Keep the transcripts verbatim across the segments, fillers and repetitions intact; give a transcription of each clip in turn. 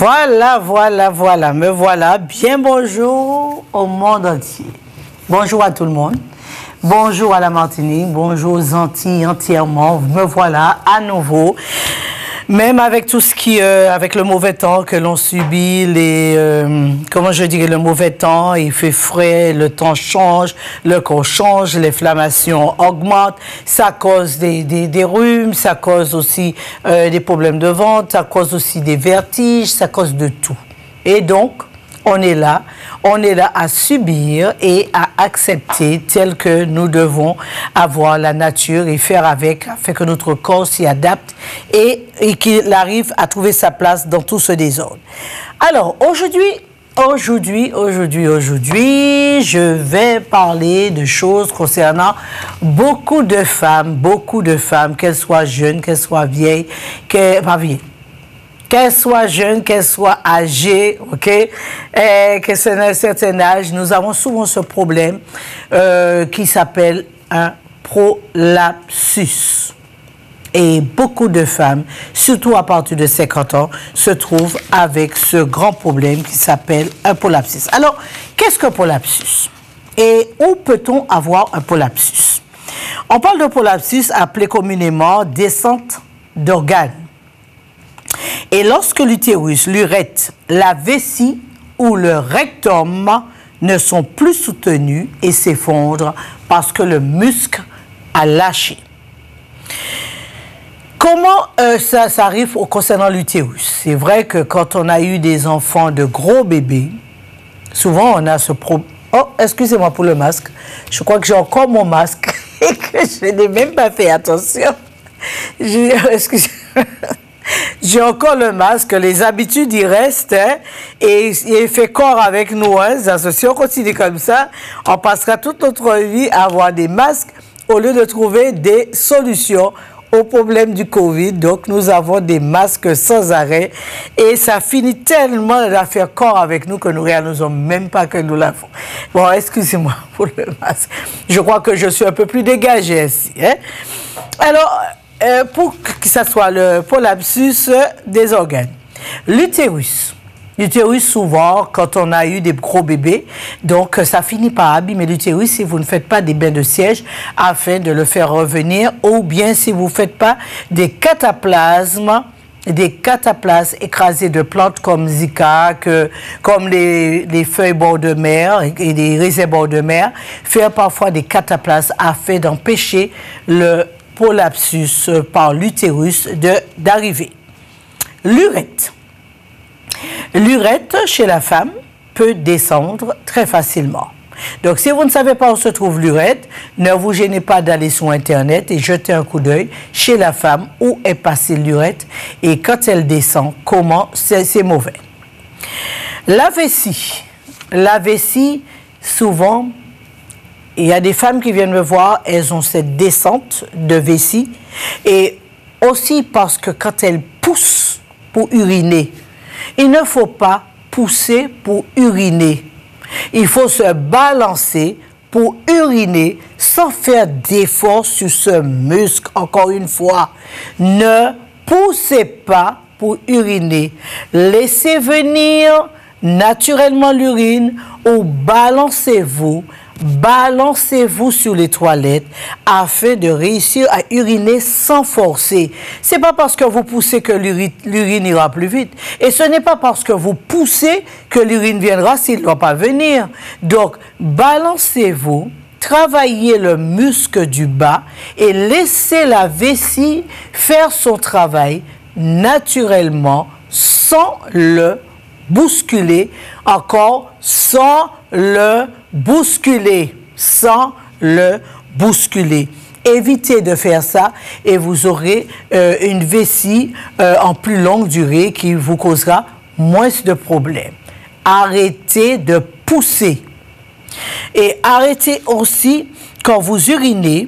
Voilà, voilà, voilà, me voilà. Bien bonjour au monde entier. Bonjour à tout le monde. Bonjour à la Martinique, bonjour aux Antilles entièrement. Me voilà à nouveau. Même avec tout ce qui, euh, avec le mauvais temps que l'on subit, les, euh, comment je dirais, le mauvais temps, il fait frais, le temps change, le corps change, l'inflammation augmente, ça cause des, des, des rhumes, ça cause aussi euh, des problèmes de ventre, ça cause aussi des vertiges, ça cause de tout. Et donc, on est là, on est là à subir et à accepter tel que nous devons avoir la nature et faire avec, afin que notre corps s'y adapte et, et qu'il arrive à trouver sa place dans tout ce désordre. Alors, aujourd'hui, aujourd'hui, aujourd'hui, aujourd'hui, je vais parler de choses concernant beaucoup de femmes, beaucoup de femmes, qu'elles soient jeunes, qu'elles soient vieilles, qu'elles, pas vieilles, qu'elle soit jeune, qu'elle soit âgée, ok, et que c'est un certain âge, nous avons souvent ce problème euh, qui s'appelle un prolapsus. Et beaucoup de femmes, surtout à partir de cinquante ans, se trouvent avec ce grand problème qui s'appelle un prolapsus. Alors, qu'est-ce qu'un prolapsus? Et où peut-on avoir un prolapsus? On parle de prolapsus appelé communément descente d'organes. Et lorsque l'utérus, l'urètre, la vessie ou le rectum ne sont plus soutenus et s'effondrent parce que le muscle a lâché. Comment euh, ça, ça arrive concernant l'utérus? C'est vrai que quand on a eu des enfants de gros bébés, souvent on a ce problème. Oh, excusez-moi pour le masque. Je crois que j'ai encore mon masque et que je n'ai même pas fait attention. Excusez-moi. J'ai encore le masque, les habitudes y restent hein, et il fait corps avec nous. Hein, si on continue comme ça, on passera toute notre vie à avoir des masques au lieu de trouver des solutions au problème du Covid. Donc nous avons des masques sans arrêt et ça finit tellement à faire corps avec nous que nous ne réalisons même pas que nous l'avons. Bon, excusez-moi pour le masque. Je crois que je suis un peu plus dégagée ici. Hein. Alors, Euh, pour que ça soit le prolapsus des organes. L'utérus. L'utérus, souvent, quand on a eu des gros bébés, donc ça finit par abîmer l'utérus si vous ne faites pas des bains de siège afin de le faire revenir, ou bien si vous ne faites pas des cataplasmes, des cataplasmes écrasés de plantes comme Zika, que, comme les, les feuilles bord de mer et, et les raisins bord de mer, faire parfois des cataplasmes afin d'empêcher le prolapsus par l'utérus d'arriver. L'urètre. L'urètre chez la femme peut descendre très facilement. Donc si vous ne savez pas où se trouve l'urètre, ne vous gênez pas d'aller sur Internet et jeter un coup d'œil chez la femme où est passée l'urètre et quand elle descend, comment c'est mauvais. La vessie. La vessie, souvent, il y a des femmes qui viennent me voir, elles ont cette descente de vessie. Et aussi parce que quand elles poussent pour uriner, il ne faut pas pousser pour uriner. Il faut se balancer pour uriner sans faire d'effort sur ce muscle. Encore une fois, ne poussez pas pour uriner. Laissez venir naturellement l'urine ou balancez-vous. Balancez-vous sur les toilettes afin de réussir à uriner sans forcer. Ce n'est pas parce que vous poussez que l'urine ira plus vite. Et ce n'est pas parce que vous poussez que l'urine viendra s'il ne doit pas venir. Donc, balancez-vous, travaillez le muscle du bas et laissez la vessie faire son travail naturellement sans le bousculer, encore sans le bousculer, sans le bousculer. Évitez de faire ça et vous aurez euh, une vessie euh, en plus longue durée qui vous causera moins de problèmes. Arrêtez de pousser. Et arrêtez aussi, quand vous urinez,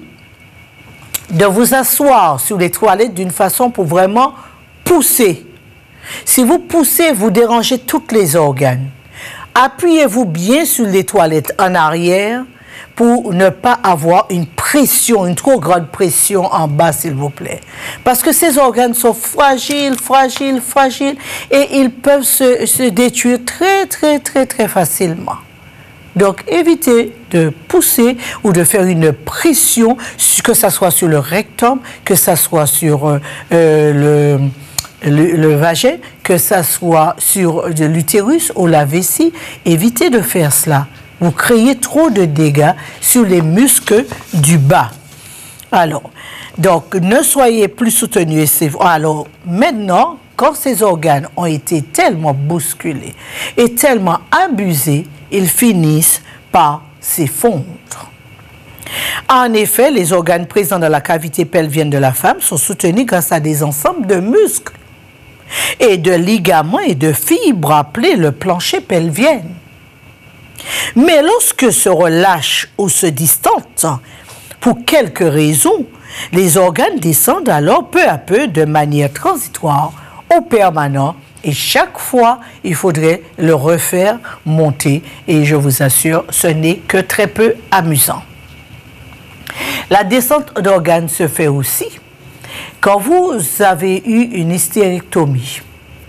de vous asseoir sur les toilettes d'une façon pour vraiment pousser. Si vous poussez, vous dérangez tous les organes. Appuyez-vous bien sur les toilettes en arrière pour ne pas avoir une pression, une trop grande pression en bas, s'il vous plaît. Parce que ces organes sont fragiles, fragiles, fragiles, et ils peuvent se, se détruire très, très, très, très facilement. Donc, évitez de pousser ou de faire une pression, que ce soit sur le rectum, que ce soit sur euh, le, le, le vagin, que ce soit sur l'utérus ou la vessie. Évitez de faire cela. Vous créez trop de dégâts sur les muscles du bas. Alors, donc, ne soyez plus soutenu. Alors, maintenant, quand ces organes ont été tellement bousculés et tellement abusés, ils finissent par s'effondrer. En effet, les organes présents dans la cavité pelvienne de la femme sont soutenus grâce à des ensembles de muscles et de ligaments et de fibres appelés le plancher pelvien. Mais lorsque se relâchent ou se distendent, pour quelques raisons, les organes descendent alors peu à peu de manière transitoire ou permanente. Et chaque fois, il faudrait le refaire monter. Et je vous assure, ce n'est que très peu amusant. La descente d'organes se fait aussi quand vous avez eu une hystérectomie.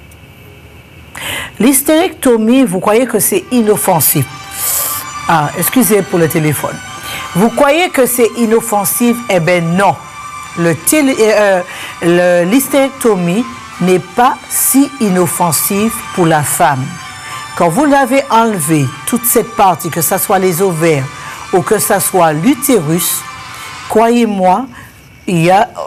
L'hystérectomie, vous croyez que c'est inoffensif. Ah, excusez pour le téléphone. Vous croyez que c'est inoffensif? Eh bien non. L'hystérectomie n'est pas si inoffensive pour la femme. Quand vous l'avez enlevé, toute cette partie, que ce soit les ovaires ou que ce soit l'utérus, croyez-moi, il y a...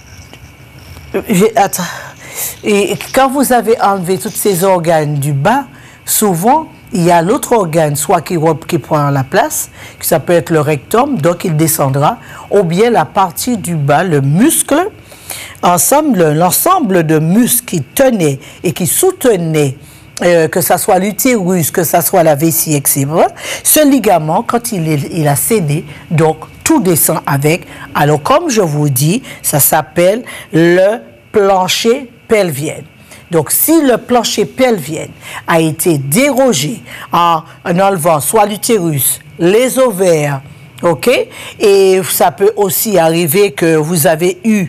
Attends. Et quand vous avez enlevé tous ces organes du bas, souvent, il y a l'autre organe, soit qui, qui prend la place, que ça peut être le rectum, donc il descendra, ou bien la partie du bas, le muscle, ensemble, l'ensemble de muscles qui tenaient et qui soutenaient, euh, que ce soit l'utérus, que ce soit la vessie, et cetera, ce ligament, quand il, est, il a cédé, donc tout descend avec. Alors, comme je vous dis, ça s'appelle le plancher pelvien. Donc, si le plancher pelvien a été dérogé en, en enlevant soit l'utérus, les ovaires, OK? Et ça peut aussi arriver que vous avez eu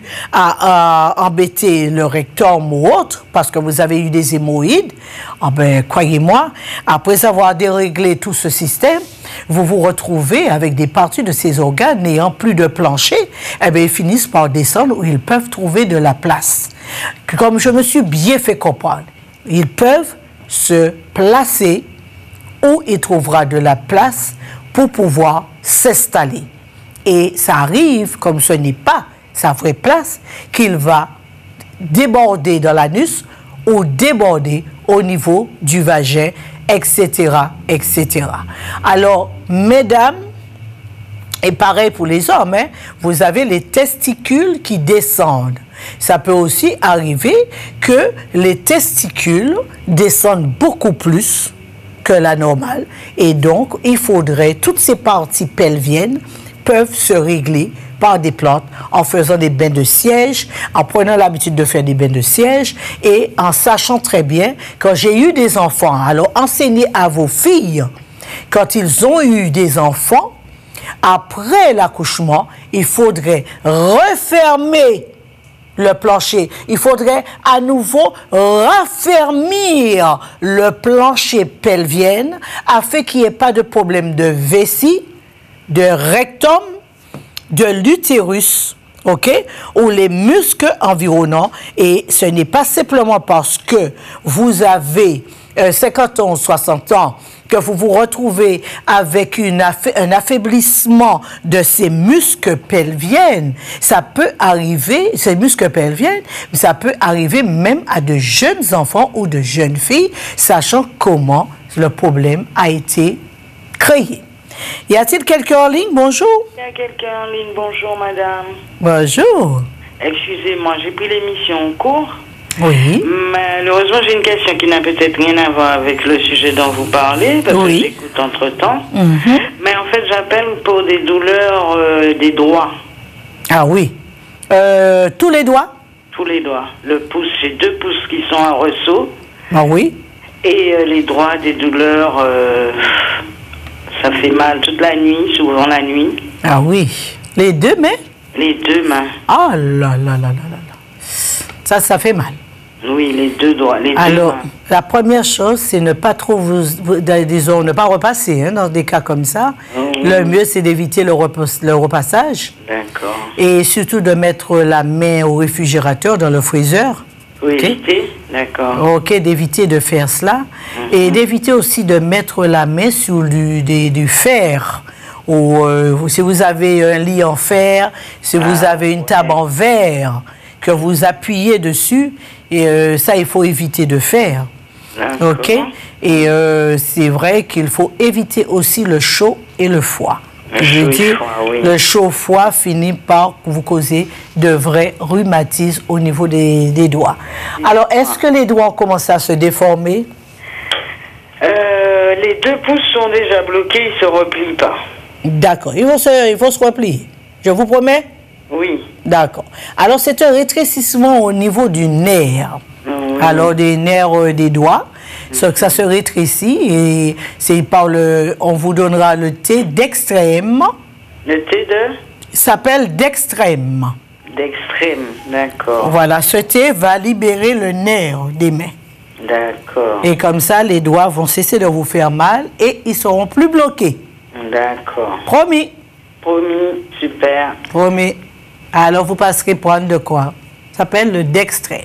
à, à embêter le rectum ou autre, parce que vous avez eu des hémorroïdes. Ah ben, croyez-moi, après avoir déréglé tout ce système, vous vous retrouvez avec des parties de ces organes n'ayant plus de plancher, eh bien, ils finissent par descendre où ils peuvent trouver de la place. Comme je me suis bien fait comprendre, ils peuvent se placer où il trouvera de la place pour pouvoir s'installer. Et ça arrive, comme ce n'est pas sa vraie place, qu'il va déborder dans l'anus ou déborder au niveau du vagin, et cetera, et cetera. Alors, mesdames, et pareil pour les hommes, hein, vous avez les testicules qui descendent. Ça peut aussi arriver que les testicules descendent beaucoup plus que la normale. Et donc, il faudrait, toutes ces parties pelviennes peuvent se régler par des plantes en faisant des bains de siège, en prenant l'habitude de faire des bains de siège et en sachant très bien, quand j'ai eu des enfants, alors enseignez à vos filles, quand ils ont eu des enfants, après l'accouchement, il faudrait refermer le plancher. Il faudrait à nouveau raffermir le plancher pelvien afin qu'il n'y ait pas de problème de vessie, de rectum, de l'utérus, OK, ou les muscles environnants. Et ce n'est pas simplement parce que vous avez euh, cinquante ans ou soixante ans que vous vous retrouvez avec une aff un affaiblissement de ces muscles pelviennes. Ça peut arriver, ces muscles pelviennes, ça peut arriver même à de jeunes enfants ou de jeunes filles, sachant comment le problème a été créé. Y a-t-il quelqu'un en ligne? Bonjour. Il y a quelqu'un en ligne. Bonjour, madame. Bonjour. Excusez-moi, j'ai pris l'émission en cours. Oui. Malheureusement, j'ai une question qui n'a peut-être rien à voir avec le sujet dont vous parlez, parce oui. que j'écoute entre-temps. Mm-hmm. Mais en fait, j'appelle pour des douleurs euh, des doigts. Ah oui. Euh, tous les doigts? Tous les doigts. Le pouce, j'ai deux pouces qui sont à ressaut. Ah oui. Et euh, les doigts, des douleurs... Euh, Ça fait mal toute la nuit, souvent la nuit. Ah oui. Les deux mains? Les deux mains. Ah là là là là là là. Ça, ça fait mal. Oui, les deux doigts, les Alors, deux mains. la première chose, c'est ne pas trop vous, vous- disons, ne pas repasser hein, dans des cas comme ça. Oh. Le mieux, c'est d'éviter le, repas- le repassage D'accord. et surtout de mettre la main au réfrigérateur, dans le freezer. Oui, Ok. éviter. D'accord. Ok, d'éviter de faire cela et d'éviter aussi de mettre la main sur du, des- du fer. Ou euh, si vous avez un lit en fer, si vous Ah, avez une table en verre, que vous appuyez dessus, et euh, ça, il faut éviter de faire. D'accord. Ok. Et euh, c'est vrai qu'il faut éviter aussi le chaud et le froid. Le Je veux chaud et dire, froid, oui. le chaud-froid finit par vous causer de vrais rhumatismes au niveau des, des doigts. Alors, est-ce que les doigts ont commencé à se déformer? Euh, les deux pouces sont déjà bloqués, ils se replient pas. D'accord. Il faut se, il faut se replier. Je vous promets? Oui. D'accord. Alors, c'est un rétrécissement au niveau du nerf. Oui. Alors, des nerfs euh, des doigts. Ça, que ça se rétrécit et c'est par le, on vous donnera le thé d'extrême. Le thé de Il s'appelle d'extrême. d'extrême, d'accord. Voilà, ce thé va libérer le nerf des mains. D'accord. Et comme ça, les doigts vont cesser de vous faire mal et ils seront plus bloqués. D'accord. Promis. Promis, super. Promis. Alors, vous passerez prendre de quoi? Ça s'appelle le dextrême.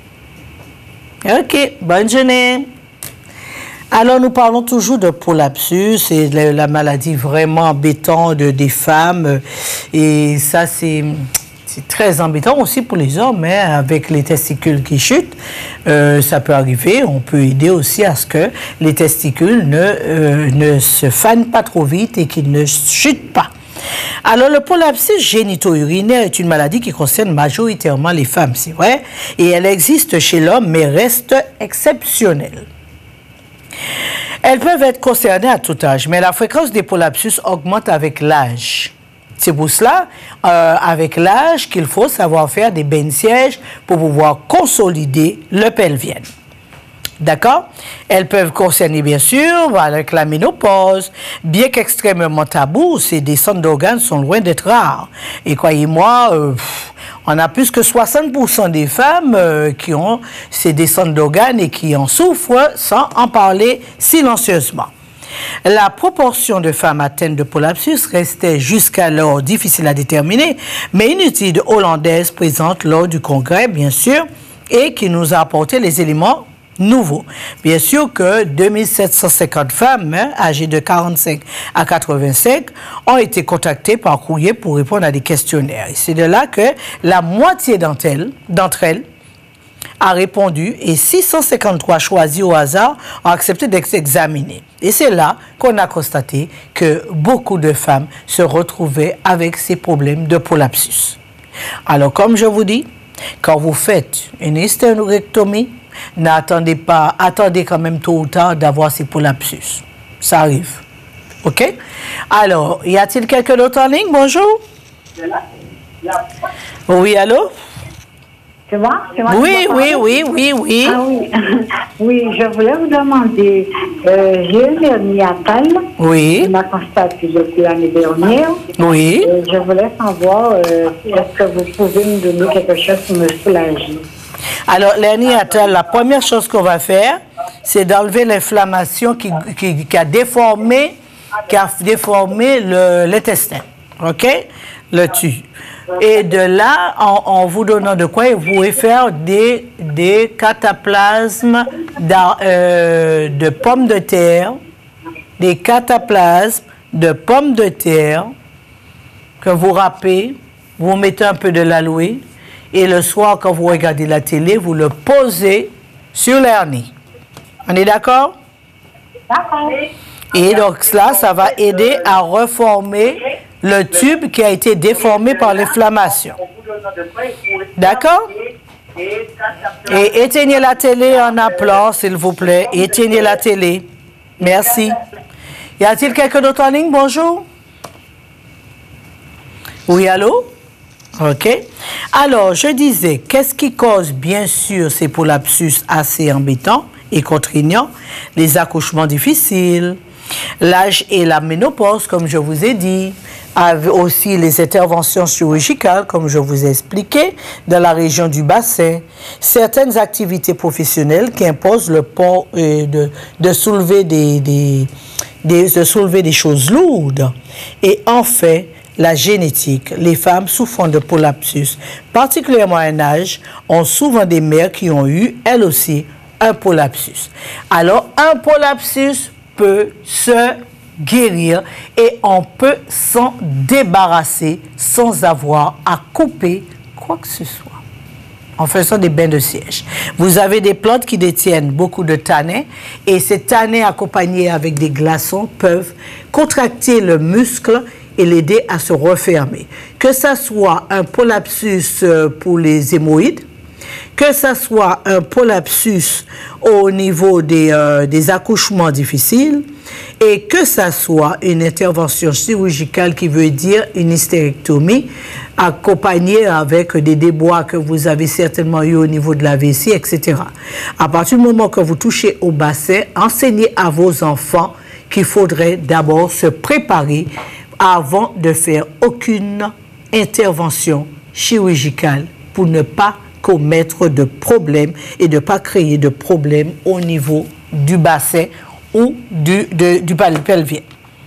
OK, bonne journée. Alors, nous parlons toujours de prolapsus et de la maladie vraiment embêtante de, des femmes. Et ça, c'est c'est très embêtant aussi pour les hommes, hein, avec les testicules qui chutent. Euh, ça peut arriver. On peut aider aussi à ce que les testicules ne, euh, ne se fanent pas trop vite et qu'ils ne chutent pas. Alors, le prolapsus génito-urinaire est une maladie qui concerne majoritairement les femmes, c'est vrai, et elle existe chez l'homme, mais reste exceptionnelle. Elles peuvent être concernées à tout âge, mais la fréquence des prolapsus augmente avec l'âge. C'est pour cela, euh, avec l'âge, qu'il faut savoir faire des bains-sièges pour pouvoir consolider le pelvien. D'accord? Elles peuvent concerner, bien sûr, avec la ménopause. Bien qu'extrêmement tabou, ces descentes d'organes sont loin d'être rares. Et croyez-moi, euh, on a plus que soixante pour cent des femmes euh, qui ont ces descentes d'organes et qui en souffrent sans en parler silencieusement. La proportion de femmes atteintes de prolapsus restait jusqu'alors difficile à déterminer, mais une étude hollandaise présente lors du congrès, bien sûr, et qui nous a apporté les éléments nouveau. Bien sûr que deux mille sept cent cinquante femmes hein, âgées de quarante-cinq à quatre-vingt-cinq ont été contactées par courrier pour répondre à des questionnaires. C'est de là que la moitié d'entre elles, d'entre elles a répondu et six cent cinquante-trois choisis au hasard ont accepté d'être examinés. Et c'est là qu'on a constaté que beaucoup de femmes se retrouvaient avec ces problèmes de prolapsus. Alors, comme je vous dis, quand vous faites une hystérectomie, n'attendez pas, attendez quand même tôt ou tard d'avoir ces prolapsus. Ça arrive. OK? Alors, y a-t-il quelqu'un d'autre en ligne? Bonjour. Oui, allô? C'est moi? C'est moi Oui, qui dois oui, parler? oui, oui, oui. Ah oui. Oui, je voulais vous demander, euh, j'ai une hernie hiatale. Oui, On m'a constaté depuis l'année dernière. oui. Et je voulais savoir, euh, est-ce que vous pouvez me donner quelque chose pour me soulager? Alors, l'hernie hiatale, la première chose qu'on va faire, c'est d'enlever l'inflammation qui, qui, qui a déformé, qui a déformé le- l'intestin. OK? Le tube. Et de là, en, en vous donnant de quoi, vous pouvez faire des, des cataplasmes d'ar- euh, de pommes de terre, des cataplasmes de pommes de terre que vous râpez, vous mettez un peu de l'aloe, et le soir, quand vous regardez la télé, vous le posez sur l'hernie. On est d'accord? D'accord. Et donc, cela, ça va aider à reformer le tube qui a été déformé par l'inflammation. D'accord? Et éteignez la télé en appelant, s'il vous plaît. Éteignez la télé. Merci. Y a-t-il quelqu'un d'autre en ligne? Bonjour. Oui, allô? OK. Alors, je disais, qu'est-ce qui cause, bien sûr, ces prolapsus assez embêtants et contraignants? Les accouchements difficiles, L'âge et la ménopause, comme je vous ai dit, avec aussi les interventions chirurgicales, comme je vous ai expliqué, dans la région du bassin, certaines activités professionnelles qui imposent le port euh, de, de, soulever des, des, des, de soulever des choses lourdes. Et enfin, la génétique. Les femmes souffrant de prolapsus, particulièrement à un âge, ont souvent des mères qui ont eu, elles aussi, un prolapsus. Alors, un prolapsus peut se guérir et on peut s'en débarrasser sans avoir à couper quoi que ce soit en faisant des bains de siège. Vous avez des plantes qui détiennent beaucoup de tanins et ces tanins accompagnés avec des glaçons peuvent contracter le muscle et l'aider à se refermer. Que ça soit un prolapsus pour les hémorroïdes, que ce soit un prolapsus au niveau des, euh, des accouchements difficiles et que ce soit une intervention chirurgicale qui veut dire une hystérectomie accompagnée avec des déboires que vous avez certainement eu au niveau de la vessie, et cetera. À partir du moment que vous touchez au bassin, enseignez à vos enfants qu'il faudrait d'abord se préparer avant de faire aucune intervention chirurgicale pour ne pas commettre de problèmes et de ne pas créer de problèmes au niveau du bassin ou du, de, du pelvien.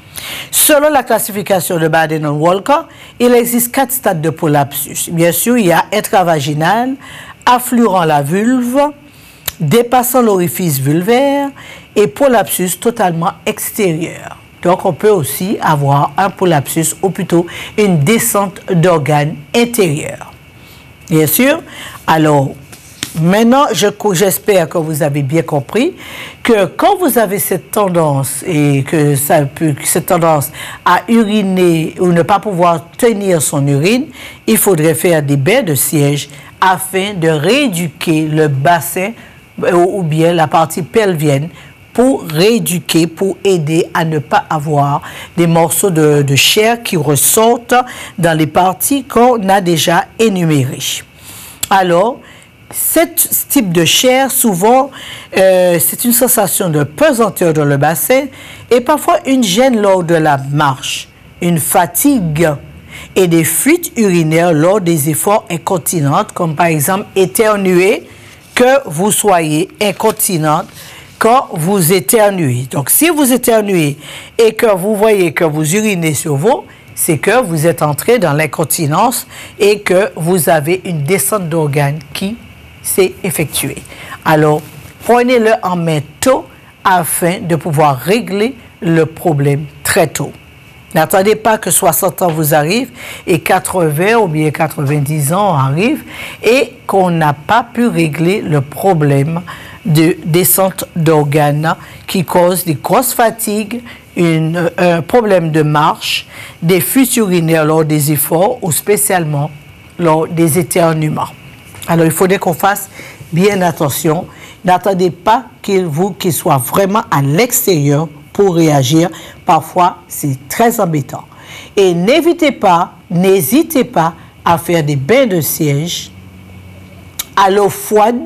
Selon la classification de Baden-Walker, il existe quatre stades de prolapsus. Bien sûr, il y a intravaginal, affleurant la vulve, dépassant l'orifice vulvaire et prolapsus totalement extérieur. Donc, on peut aussi avoir un prolapsus ou plutôt une descente d'organes intérieurs. Bien sûr. Alors, maintenant, j'espère que vous avez bien compris que quand vous avez cette tendance et que ça peut, cette tendance à uriner ou ne pas pouvoir tenir son urine, il faudrait faire des bains de siège afin de rééduquer le bassin ou bien la partie pelvienne pour rééduquer, pour aider à ne pas avoir des morceaux de, de chair qui ressortent dans les parties qu'on a déjà énumérées. Alors, ce type de chair, souvent, euh, c'est une sensation de pesanteur dans le bassin et parfois une gêne lors de la marche, une fatigue et des fuites urinaires lors des efforts incontinents, comme par exemple éternuer, que vous soyez incontinente quand vous éternuez. Donc, si vous éternuez et que vous voyez que vous urinez sur vous, c'est que vous êtes entré dans l'incontinence et que vous avez une descente d'organes qui s'est effectuée. Alors, prenez-le en main tôt afin de pouvoir régler le problème très tôt. N'attendez pas que soixante ans vous arrivent et quatre-vingts ou bien quatre-vingt-dix ans arrivent et qu'on n'a pas pu régler le problème de descente d'organes qui cause des grosses fatigues, une, un problème de marche, des fuites urinaires lors des efforts ou spécialement lors des éternuements. Alors, il faudrait qu'on fasse bien attention. N'attendez pas qu'il vous qu'il soit vraiment à l'extérieur pour réagir. Parfois, c'est très embêtant. Et n'évitez pas, n'hésitez pas à faire des bains de siège à l'eau froide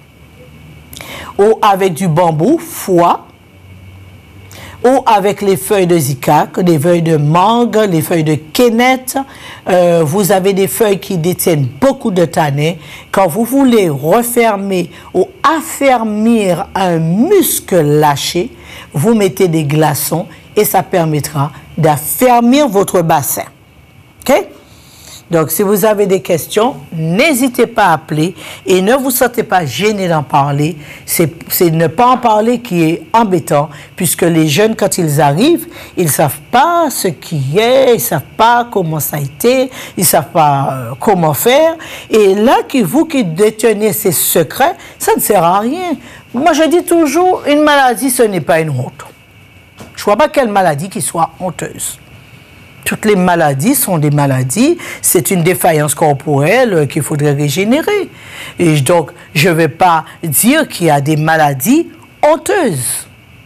ou avec du bambou, foie, ou avec les feuilles de zicac, les feuilles de mangue, les feuilles de quénette. Euh, vous avez des feuilles qui détiennent beaucoup de tanins. Quand vous voulez refermer ou affermir un muscle lâché, vous mettez des glaçons et ça permettra d'affermir votre bassin. OK? Donc, si vous avez des questions, n'hésitez pas à appeler et ne vous sentez pas gêné d'en parler. C'est ne pas en parler qui est embêtant, puisque les jeunes, quand ils arrivent, ils ne savent pas ce qui est, ils ne savent pas comment ça a été, ils ne savent pas euh, comment faire. Et là, vous qui détenez ces secrets, ça ne sert à rien. Moi, je dis toujours, une maladie, ce n'est pas une honte. Je ne vois pas quelle maladie qui soit honteuse. Toutes les maladies sont des maladies, c'est une défaillance corporelle qu'il faudrait régénérer. Et donc, je ne vais pas dire qu'il y a des maladies honteuses.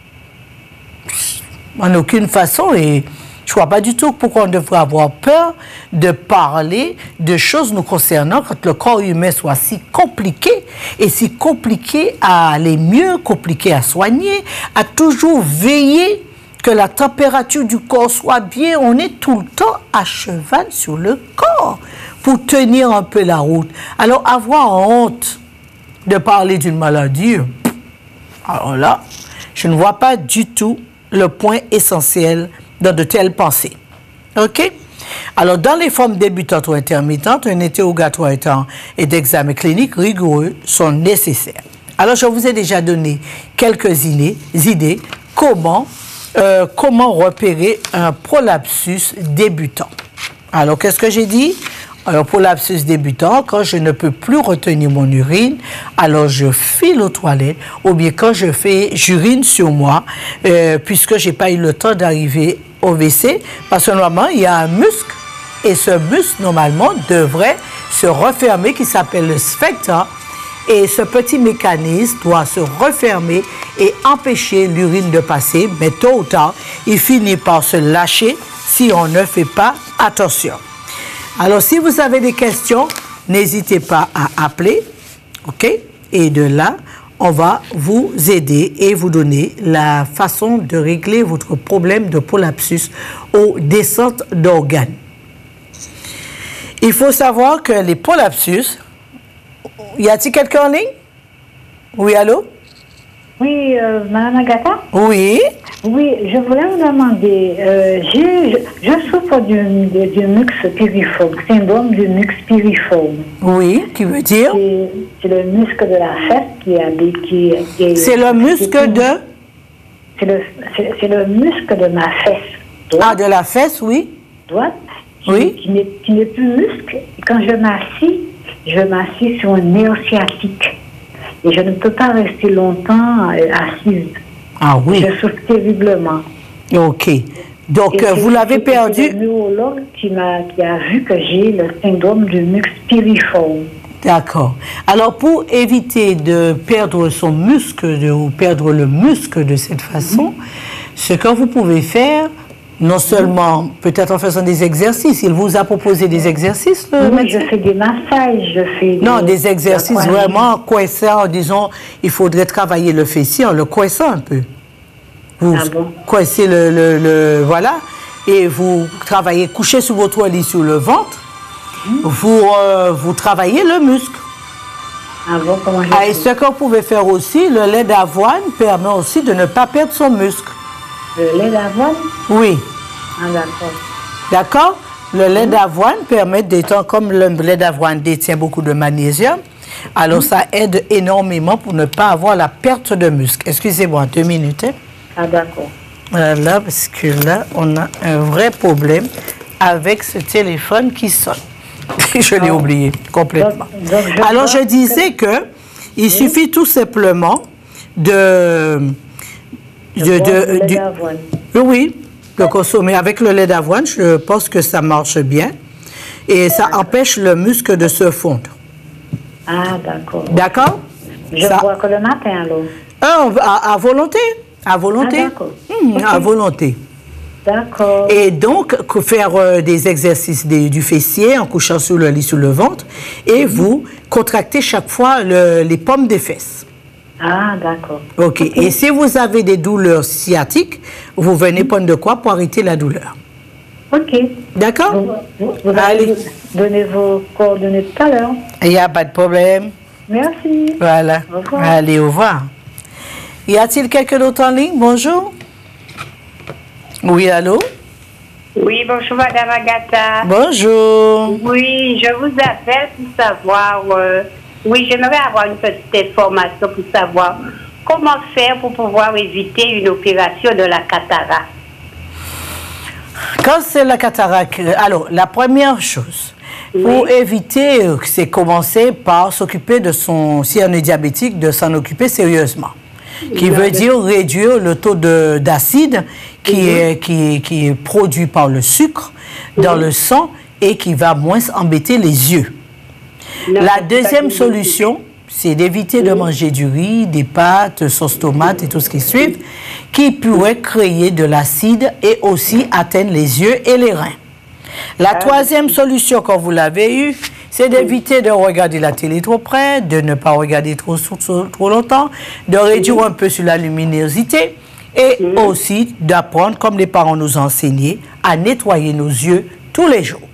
En aucune façon, et je ne vois pas du tout pourquoi on devrait avoir peur de parler de choses nous concernant quand le corps humain soit si compliqué, et si compliqué à aller mieux, compliqué à soigner, à toujours veiller que la température du corps soit bien. On est tout le temps à cheval sur le corps pour tenir un peu la route. Alors, avoir honte de parler d'une maladie, alors là, je ne vois pas du tout le point essentiel dans de telles pensées. OK? Alors, dans les formes débutantes ou intermittentes, un interrogatoire et d'examen clinique rigoureux sont nécessaires. Alors, je vous ai déjà donné quelques idées, idées comment, euh, comment repérer un prolapsus débutant. Alors, qu'est-ce que j'ai dit? Alors, prolapsus débutant, quand je ne peux plus retenir mon urine, alors je file aux toilettes, ou bien quand je fais, j'urine sur moi, euh, puisque je n'ai pas eu le temps d'arriver au W C, parce que normalement, il y a un muscle, et ce muscle, normalement, devrait se refermer, qui s'appelle le sphincter, et ce petit mécanisme doit se refermer et empêcher l'urine de passer, mais tôt ou tard, il finit par se lâcher si on ne fait pas attention. Alors, si vous avez des questions, n'hésitez pas à appeler, OK? Et de là, on va vous aider et vous donner la façon de régler votre problème de prolapsus aux descentes d'organes. Il faut savoir que les prolapsus, y a-t-il quelqu'un en ligne? Oui, allô? Oui, euh, Madame Agatha? Oui. Oui, je voulais vous demander, euh, je, je souffre du, du, du muxe piriforme, syndrome du muxe piriforme. Oui, qui veut dire? C'est le muscle de la fesse qui a des... Qui, qui c'est le muscle de? C'est le, le muscle de ma fesse. Droite, ah, de la fesse, oui. Droite, qui, oui. qui n'est plus muscle. Et quand je m'assis, je m'assis sur un nerf sciatique. Et je ne peux pas rester longtemps euh, assise. Ah oui. Je souffre terriblement. OK. Donc, euh, vous l'avez perdu. C'est le neurologue qui, m'a, qui a vu que j'ai le syndrome du muxe piriforme. D'accord. Alors, pour éviter de perdre son muscle de, ou perdre le muscle de cette façon, mm-hmm. ce que vous pouvez faire, non seulement peut-être en faisant des exercices, il vous a proposé des exercices, le oui, médecin? Je fais des massages, je fais Non, des, des exercices vraiment coincants, disons, il faudrait travailler le fessier en le coinçant un peu. Vous ah bon? coincez le, le, le, voilà, et vous travaillez couché sur votre lit sur le ventre, mmh. vous, euh, vous travaillez le muscle. Ah bon, comment je ah, et ce qu'on pouvait faire aussi, le lait d'avoine permet aussi de ne pas perdre son muscle. Le lait d'avoine? Oui. Ah, d'accord. D'accord? Le lait mmh. d'avoine permet d'étendre, comme le lait d'avoine détient beaucoup de magnésium, alors mmh. ça aide énormément pour ne pas avoir la perte de muscle. Excusez-moi, deux minutes. Hein? Ah, d'accord. Voilà, parce que là, on a un vrai problème avec ce téléphone qui sonne. Je l'ai oh. oublié complètement. Donc, donc je alors, je disais que, que il oui. suffit tout simplement de... de, de, de du, oui, de consommer avec le lait d'avoine. Je pense que ça marche bien. Et ça empêche le muscle de se fondre. Ah, d'accord. D'accord? Je ça, bois que le matin, alors. Ah, à, à volonté. À volonté. Ah, d'accord. Mmh, okay. À volonté. D'accord. Et donc, faire euh, des exercices des, du fessier en couchant sur le lit, sur le ventre, et mmh. vous contractez chaque fois le, les pommes des fesses. Ah, d'accord. Okay. OK. Et si vous avez des douleurs sciatiques, vous venez prendre de quoi pour arrêter la douleur. OK. D'accord? Vous, vous, vous allez donner vos coordonnées tout à l'heure. Il n'y a pas de problème. Merci. Voilà. Au revoir. Allez, au revoir. Y a-t-il quelqu'un d'autre en ligne? Bonjour. Oui, allô? Oui, bonjour, Madame Agatha. Bonjour. Oui, je vous appelle pour savoir... Euh, oui, j'aimerais avoir une petite information pour savoir comment faire pour pouvoir éviter une opération de la cataracte. Quand c'est la cataracte, alors, la première chose, oui. pour éviter, c'est commencer par s'occuper de son... Si on est diabétique, de s'en occuper sérieusement. Qui veut dire réduire le taux d'acide qui, mmh. est, qui, qui est produit par le sucre dans mmh. le sang et qui va moins embêter les yeux. Non, la deuxième solution, c'est d'éviter mmh. de manger du riz, des pâtes, sauce tomate et tout ce qui suit, qui pourrait créer de l'acide et aussi atteindre les yeux et les reins. La ah, troisième oui. solution, quand vous l'avez eue, c'est d'éviter de regarder la télé trop près, de ne pas regarder trop, trop, trop longtemps, de réduire un peu sur la luminosité Et mmh. aussi d'apprendre, comme les parents nous ont enseigné, à nettoyer nos yeux tous les jours.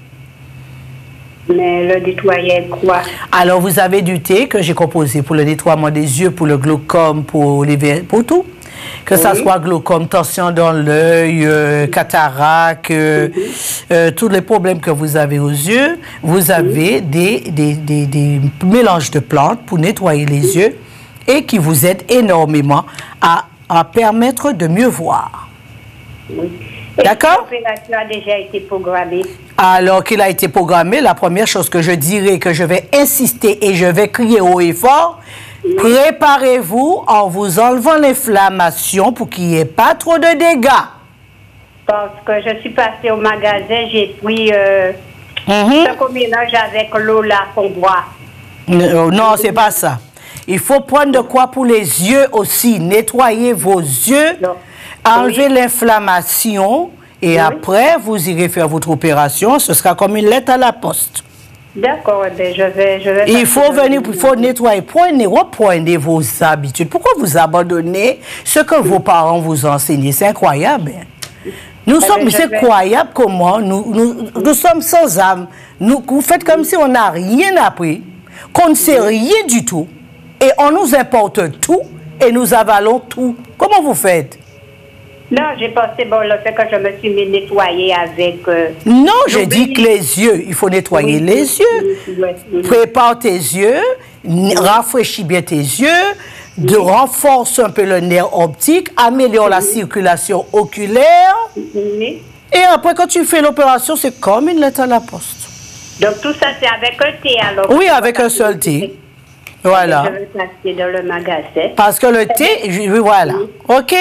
Mais le nettoyer quoi? Alors, vous avez du thé que j'ai composé pour le nettoiement des yeux, pour le glaucome, pour, les, pour tout. Que oui. ça soit glaucome, tension dans l'œil, euh, cataracte, euh, mm -hmm. euh, tous les problèmes que vous avez aux yeux, vous avez mm -hmm. des, des, des, des mélanges de plantes pour nettoyer les yeux et qui vous aident énormément à, à permettre de mieux voir. Oui. D'accord? L'opération a déjà été programmée. Alors qu'il a été programmé, la première chose que je dirais, que je vais insister et je vais crier haut et fort, oui. préparez-vous en vous enlevant l'inflammation pour qu'il n'y ait pas trop de dégâts. Parce que je suis passée au magasin, j'ai pris euh, mm-hmm. ce mélange avec l'eau là qu'on boit. Non, non c'est pas ça. Il faut prendre de quoi pour les yeux aussi. Nettoyer vos yeux, non. enlever oui. l'inflammation. Et oui. après, vous irez faire votre opération. Ce sera comme une lettre à la poste. D'accord, ben je vais... Je vais il faut venir, il faut nettoyer. Prenez, reprenez vos habitudes. Pourquoi vous abandonnez ce que vos parents vous ont enseigné? C'est incroyable. Nous eh sommes, c'est incroyable comment nous, nous, nous sommes sans âme. Nous, vous faites comme si on n'a rien appris, qu'on ne sait rien du tout. Et on nous importe tout et nous avalons tout. Comment vous faites? Non, j'ai pensé, bon, le fait que je me suis mis nettoyer avec... Euh, non, j'ai dit que les yeux, il faut nettoyer oui, les oui, yeux. Oui, oui, oui. Prépare tes yeux, oui. rafraîchis bien tes yeux, oui. de renforce un peu le nerf optique, améliore oui. la circulation oculaire. Oui. Et après, quand tu fais l'opération, c'est comme une lettre à la poste. Donc, tout ça, c'est avec un thé, alors? Oui, avec un seul thé. Voilà. Je vais passer dans le magasin. Parce que le thé, je, voilà. Oui. OK?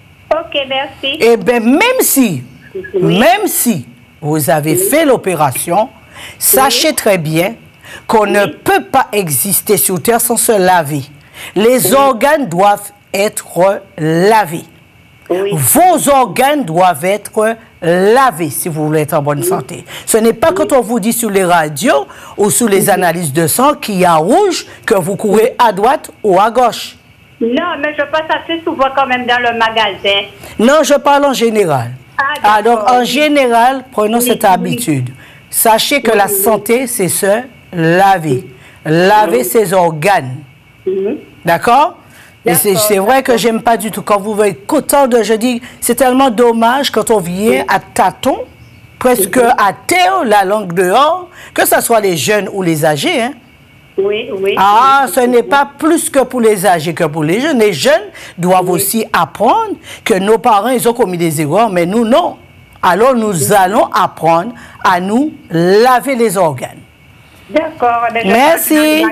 Ok, merci. Eh bien, même si, oui. même si vous avez oui. fait l'opération, sachez oui. très bien qu'on oui. ne peut pas exister sur Terre sans se laver. Les oui. organes doivent être lavés. Oui. Vos organes doivent être lavés si vous voulez être en bonne oui. santé. Ce n'est pas oui. quand on vous dit sur les radios ou sur les oui. analyses de sang qu'il y a rouge que vous courez à droite ou à gauche. Non, mais je passe assez souvent quand même dans le magasin. Non, je parle en général. Ah, ah donc, en général, prenons oui, cette oui. habitude. Sachez que oui, la oui. santé, c'est se laver. Laver oui. ses organes. Oui. D'accord? Et c'est vrai que j'aime pas du tout. Quand vous voyez qu'autant de... Je dis, c'est tellement dommage quand on vient oui. à tâtons, presque oui. à terre, la langue dehors, que ce soit les jeunes ou les âgés, hein. Oui, oui. Ah, ce n'est pas plus que pour les âgés que pour les jeunes. Les jeunes doivent oui. aussi apprendre que nos parents, ils ont commis des erreurs, mais nous, non. Alors, nous oui. allons apprendre à nous laver les organes. D'accord. Merci.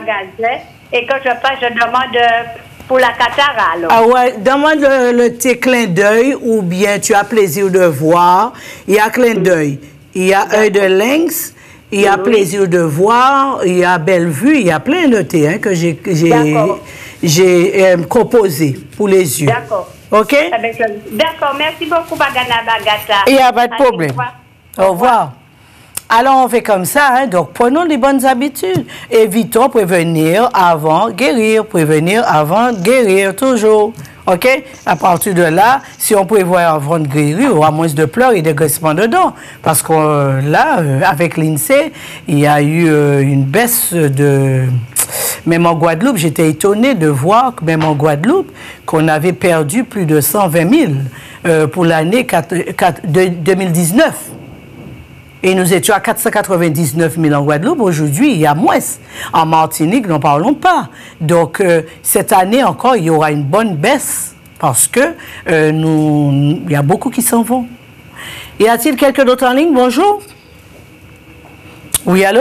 Et quand je passe, je demande pour la cataracte. Ah ouais, demande le, le thé clin d'œil ou bien tu as plaisir de voir. Il y a clin d'œil. Il y a œil de lynx. Il y a oui. plaisir de voir, il y a belle vue, il y a plein de thé hein, que j'ai euh, composé pour les yeux. D'accord. OK? D'accord, merci beaucoup, Bagana Bagata. Il n'y a pas de problème. Au revoir. Au revoir. Alors, on fait comme ça, hein, donc prenons les bonnes habitudes. Évitons prévenir avant guérir, prévenir avant guérir, toujours. OK? À partir de là, si on prévoit avant de guérir, il y aura moins de pleurs et de graissements de dents. Parce que euh, là, euh, avec l'INSEE, il y a eu euh, une baisse de... Même en Guadeloupe, j'étais étonnée de voir que même en Guadeloupe, qu'on avait perdu plus de cent vingt mille euh, pour l'année deux mille dix-neuf. Et nous étions à quatre cent quatre-vingt-dix-neuf mille en Guadeloupe. Aujourd'hui, il y a moins. En Martinique, n'en parlons pas. Donc, euh, cette année encore, il y aura une bonne baisse parce que euh, nous, il y a beaucoup qui s'en vont. Y a-t-il quelqu'un d'autre en ligne? Bonjour. Oui, allô?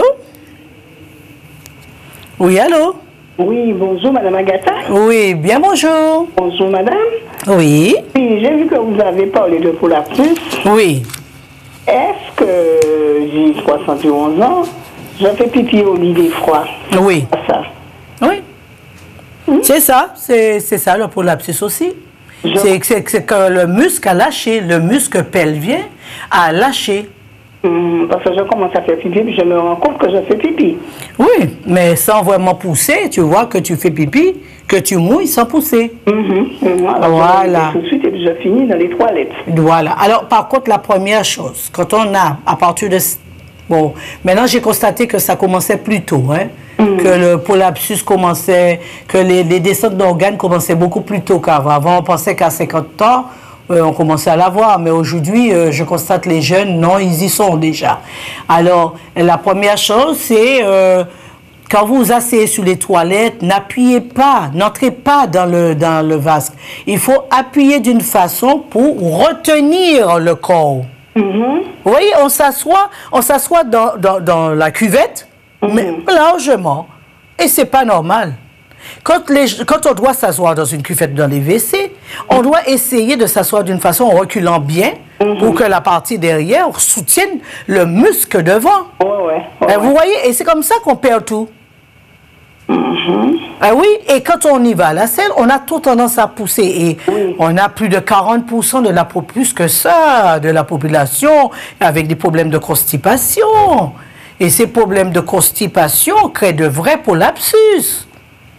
Oui, allô? Oui, bonjour, Madame Agatha. Oui, bien bonjour. Bonjour, Madame. Oui. Oui, j'ai vu que vous avez parlé de prolapsus. Oui. Est-ce que j'ai soixante et onze ans, je fais pipi au lit des froids? Oui. Ça. Oui. Mmh. C'est ça, c'est ça le prolapsus aussi. C'est que le muscle a lâché, le muscle pelvien a lâché. Hum, parce que je commence à faire pipi, puis je me rends compte que je fais pipi. Oui, mais sans vraiment pousser, tu vois que tu fais pipi, que tu mouilles sans pousser. Mm-hmm. Voilà. Tout de suite, et puis je finis dans les toilettes. Voilà. Alors, par contre, la première chose, quand on a, à partir de... Bon, maintenant, j'ai constaté que ça commençait plus tôt, hein, mm-hmm. que le prolapsus commençait, que les, les descentes d'organes commençaient beaucoup plus tôt qu'avant. Avant, on pensait qu'à cinquante ans, euh, on commençait à l'avoir, mais aujourd'hui, euh, je constate les jeunes, non, ils y sont déjà. Alors, la première chose, c'est... Euh, quand vous vous asseyez sur les toilettes, n'appuyez pas, n'entrez pas dans le, dans le vasque. Il faut appuyer d'une façon pour retenir le corps. Mm-hmm. Vous voyez, on s'assoit, on s'assoit dans, dans, dans la cuvette, mm-hmm. mais largement. Et c'est pas normal. Quand, les, quand on doit s'asseoir dans une cuvette dans les W C, on doit essayer de s'asseoir d'une façon en reculant bien mm-hmm. pour que la partie derrière soutienne le muscle devant. Ouais, ouais, ouais, et vous voyez, et c'est comme ça qu'on perd tout. Mm-hmm. Ah oui, et quand on y va à la selle, on a tout tendance à pousser. Et oui. on a plus de quarante pour cent de la, plus que ça, de la population avec des problèmes de constipation. Et ces problèmes de constipation créent de vrais prolapsus.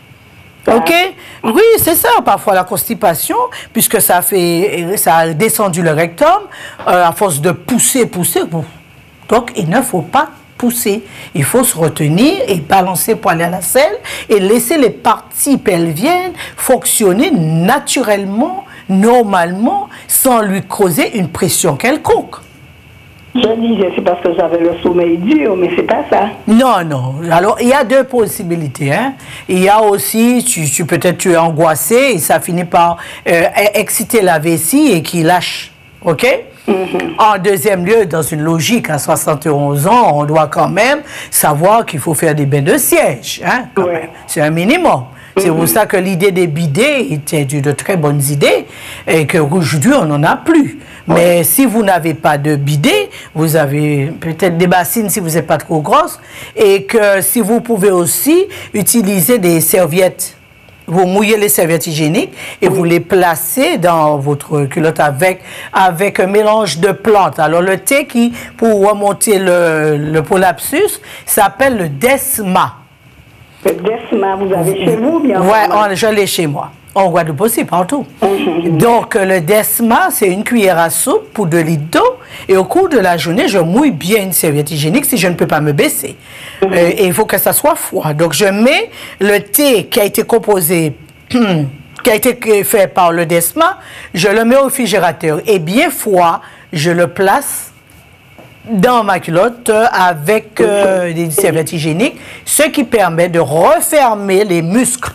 Ok? Oui, c'est ça, parfois la constipation, puisque ça, fait, ça a descendu le rectum, euh, à force de pousser, pousser. Donc, il ne faut pas pousser. Il faut se retenir et balancer pour aller à la selle et laisser les parties pelviennes fonctionner naturellement, normalement, sans lui causer une pression quelconque. Je disais, c'est parce que j'avais le sommeil dur, mais c'est pas ça. Non, non. Alors, il y a deux possibilités. Hein. Il y a aussi, tu, tu, peut-être tu es angoissé et ça finit par euh, exciter la vessie et qui lâche. OK? Mm-hmm. En deuxième lieu, dans une logique, à soixante et onze ans, on doit quand même savoir qu'il faut faire des bains de siège. Hein, ouais. C'est un minimum. Mm-hmm. C'est pour ça que l'idée des bidets était une de très bonnes idées et qu'aujourd'hui, on n'en a plus. Ouais. Mais si vous n'avez pas de bidet, vous avez peut-être des bassines si vous n'êtes pas trop grosse et que si vous pouvez aussi utiliser des serviettes. Vous mouillez les serviettes hygiéniques et oui. vous les placez dans votre culotte avec, avec un mélange de plantes. Alors, le thé qui, pour remonter le, le prolapsus, s'appelle le desma. Le desma, vous avez chez vous, bien sûr? Oui, je l'ai chez moi. En Guadeloupe aussi, partout. Mm-hmm. Donc, le desma, c'est une cuillère à soupe pour deux litres d'eau. Et au cours de la journée, je mouille bien une serviette hygiénique si je ne peux pas me baisser. Mm-hmm. euh, et il faut que ça soit froid. Donc, je mets le thé qui a été composé, qui a été fait par le desma, je le mets au réfrigérateur. Et bien froid, je le place dans ma culotte avec euh, des serviettes hygiéniques, ce qui permet de refermer les muscles.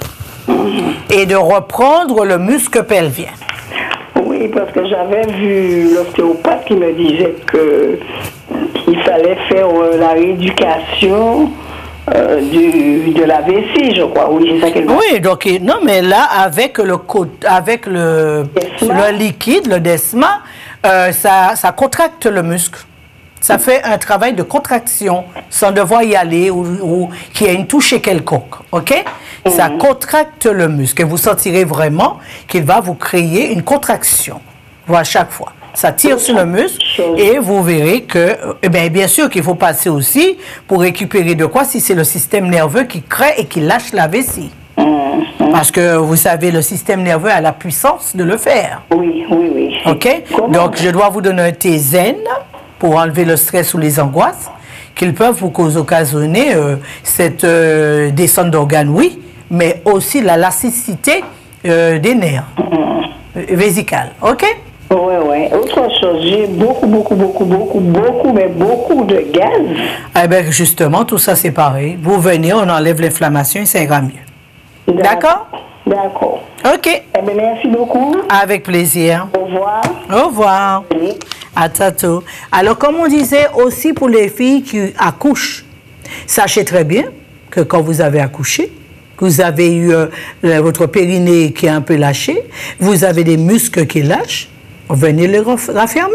Et de reprendre le muscle pelvien. Oui, parce que j'avais vu l'ostéopathe qui me disait que il fallait faire euh, la rééducation euh, du, de la vessie, je crois. Oui, c'est ça qu'elle m'a dit. Oui, donc non, mais là, avec le, avec le, le liquide, le desma, euh, ça, ça contracte le muscle. Ça fait un travail de contraction sans devoir y aller ou, ou qu'il y ait une touche quelconque, ok? Mmh. Ça contracte le muscle et vous sentirez vraiment qu'il va vous créer une contraction. Voilà, chaque fois. Ça tire sur le muscle et vous verrez que, eh bien, bien sûr qu'il faut passer aussi pour récupérer de quoi si c'est le système nerveux qui crée et qui lâche la vessie. Mmh. Parce que vous savez, le système nerveux a la puissance de le faire. Oui, oui, oui. Ok? Comment? Donc, je dois vous donner un thé zen pour enlever le stress ou les angoisses qu'ils peuvent vous occasionner euh, cette euh, descente d'organes, oui, mais aussi la lassicité euh, des nerfs mmh. vésicales, ok? Oui, oui. Autre chose, j'ai beaucoup, beaucoup, beaucoup, beaucoup, beaucoup, mais beaucoup de gaz. Eh bien, justement, tout ça, c'est pareil. Vous venez, on enlève l'inflammation et ça ira mieux. D'accord? D'accord. Ok. Eh bien, merci beaucoup. Avec plaisir. Au revoir. Au revoir. Oui. À tantôt. Alors, comme on disait aussi pour les filles qui accouchent, sachez très bien que quand vous avez accouché, que vous avez eu euh, votre périnée qui est un peu lâché, vous avez des muscles qui lâchent, venez les raffermir.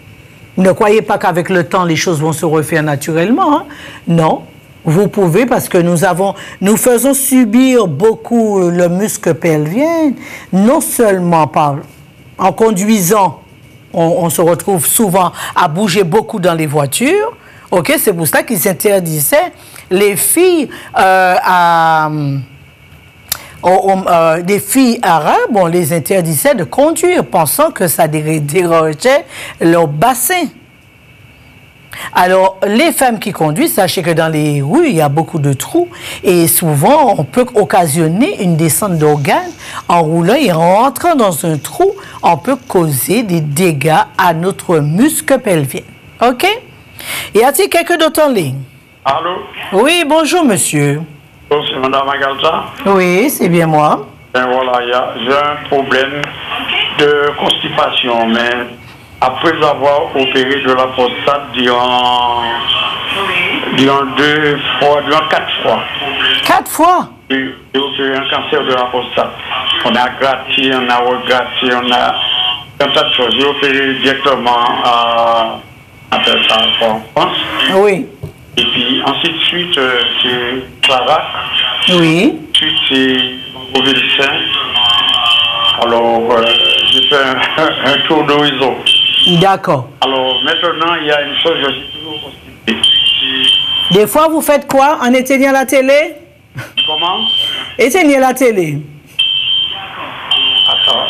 Ne croyez pas qu'avec le temps, les choses vont se refaire naturellement. Hein? Non. Vous pouvez, parce que nous avons, nous faisons subir beaucoup le muscle pelvien, non seulement par, en conduisant on, on se retrouve souvent à bouger beaucoup dans les voitures. Ok, c'est pour ça qu'ils interdisaient les filles euh, à... Euh, des filles arabes, on les interdisait de conduire, pensant que ça dérangeait leur bassin. Alors, les femmes qui conduisent, sachez que dans les rues, il y a beaucoup de trous et souvent, on peut occasionner une descente d'organes en roulant et en rentrant dans un trou, on peut causer des dégâts à notre muscle pelvien. OK? Y a-t-il quelqu'un d'autre en ligne? Allô? Oui, bonjour, monsieur. C'est Mme Agalza. Oui, c'est bien moi. Ben voilà, j'ai un problème de constipation, mais après avoir opéré de la prostate durant, durant deux fois, durant quatre fois. Quatre fois? J'ai opéré un cancer de la prostate. On a gratté, on a regratté, on a un tas de choses. J'ai opéré directement à, à en France. Oui. Et puis ensuite, suite, euh, c'est Clarac. Oui. Ensuite, c'est Beauvais-le-Saint. Alors, euh, j'ai fait un, un tour d'horizon. D'accord. Alors, maintenant, il y a une chose, je suis toujours constipé. Des fois, vous faites quoi en éteignant la télé? Comment? Éteignez la télé. Attends.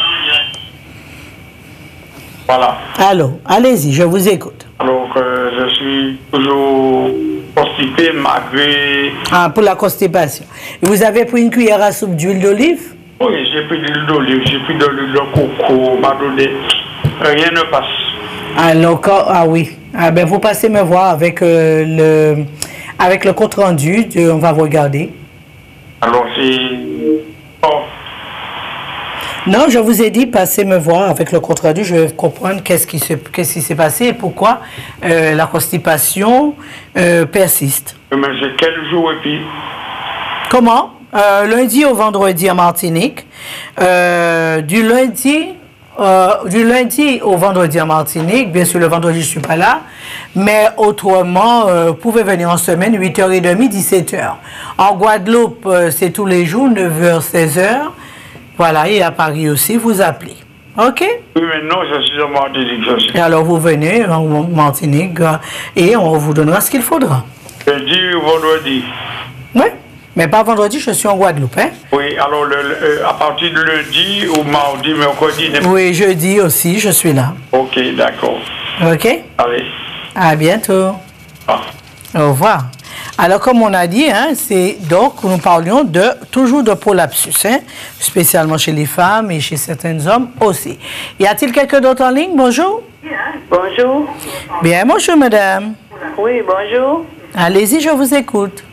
Voilà. Alors, allez-y, je vous écoute. Alors, euh, je suis toujours constipé malgré... Ah, pour la constipation. Vous avez pris une cuillère à soupe d'huile d'olive? Oui, j'ai pris de l'huile d'olive, j'ai pris de l'huile de coco, m'a donné... Rien ne passe. Alors, ah oui. Ah ben, vous passez me voir avec euh, le avec le compte rendu. De, on va regarder. Alors, c'est... Oh. Non, je vous ai dit, passez me voir avec le compte rendu. Je vais comprendre qu'est-ce qui se, qu'est-ce qui s'est passé et pourquoi euh, la constipation euh, persiste. Mais c'est quel jour et puis? Comment? Euh, lundi au vendredi en Martinique. Euh, du lundi... Euh, du lundi au vendredi en Martinique, bien sûr le vendredi je ne suis pas là, mais autrement, euh, vous pouvez venir en semaine, huit heures trente, dix-sept heures. En Guadeloupe, euh, c'est tous les jours, neuf heures, seize heures. Voilà, et à Paris aussi, vous appelez. OK? Oui, mais non, je suis en Martinique, je suis. Et alors vous venez en Martinique euh, et on vous donnera ce qu'il faudra. Lundi ou vendredi? Oui. Mais pas vendredi, je suis en Guadeloupe, hein? Oui, alors le, le, à partir de lundi ou mardi, mercredi... Oui, jeudi aussi, je suis là. Ok, d'accord. Ok? Allez. À bientôt. Ah. Au revoir. Alors, comme on a dit, hein, c'est donc nous parlions de toujours de prolapsus, hein, spécialement chez les femmes et chez certains hommes aussi. Y a-t-il quelqu'un d'autre en ligne? Bonjour. Bonjour. Bien, bonjour, madame. Oui, bonjour. Allez-y, je vous écoute.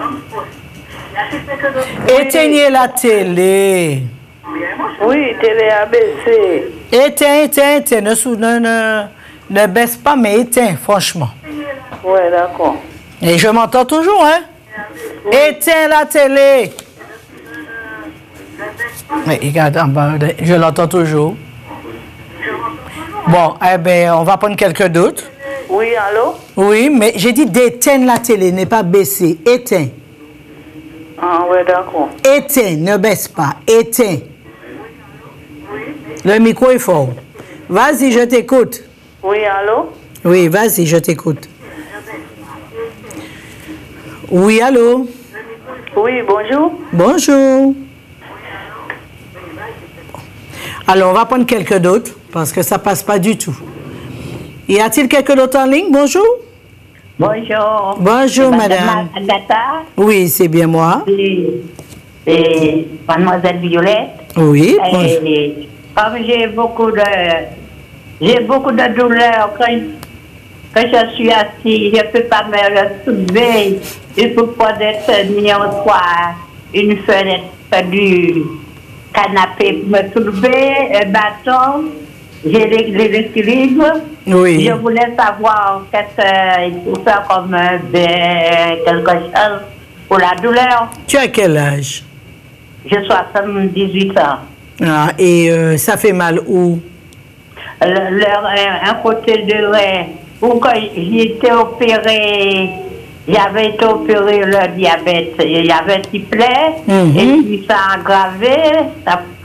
Éteignez la télé. Oui, télé A B C. Éteins, éteins, éteins. Ne, sou- ne, ne, ne baisse pas, mais éteins, franchement. Oui, d'accord. Et je m'entends toujours, hein? Éteins la télé. Mais regarde, en bas, je l'entends toujours. Bon, eh bien, on va prendre quelqu'un d'autre. Oui, allô? Oui, mais j'ai dit d'éteindre la télé, n'est pas baisser. Éteins. Ah, oui, d'accord. Éteins, ne baisse pas. Éteins. Le micro est fort. Vas-y, je t'écoute. Oui, allô? Oui, vas-y, je t'écoute. Oui, allô? Oui, bonjour. Bonjour. Alors, on va prendre quelqu'un d'autre, parce que ça passe pas du tout. Y a-t-il quelqu'un d'autre en ligne? Bonjour. Bonjour. Bonjour, madame. Agatha. Oui, c'est bien moi. Et, et mademoiselle Violette. Oui. bonjour. Et, comme j'ai beaucoup de j'ai beaucoup de douleurs quand, quand je suis assise, je ne peux pas me soulever. Il faut pas être mis au soir une fenêtre du canapé pour me soulever, un bâton. J'ai réglé l'équilibre. Oui. Je voulais savoir qu'est-ce qu'il faut faire comme euh, ben, quelque chose pour la douleur. Tu as quel âge? J'ai soixante-dix-huit ans. Ah, et euh, ça fait mal où? Le, le- un côté de rein. Où quand j'ai été opéré, j'avais été opéré le diabète. Il y avait un petit plaie, Mhm. et puis ça a aggravé. Ça,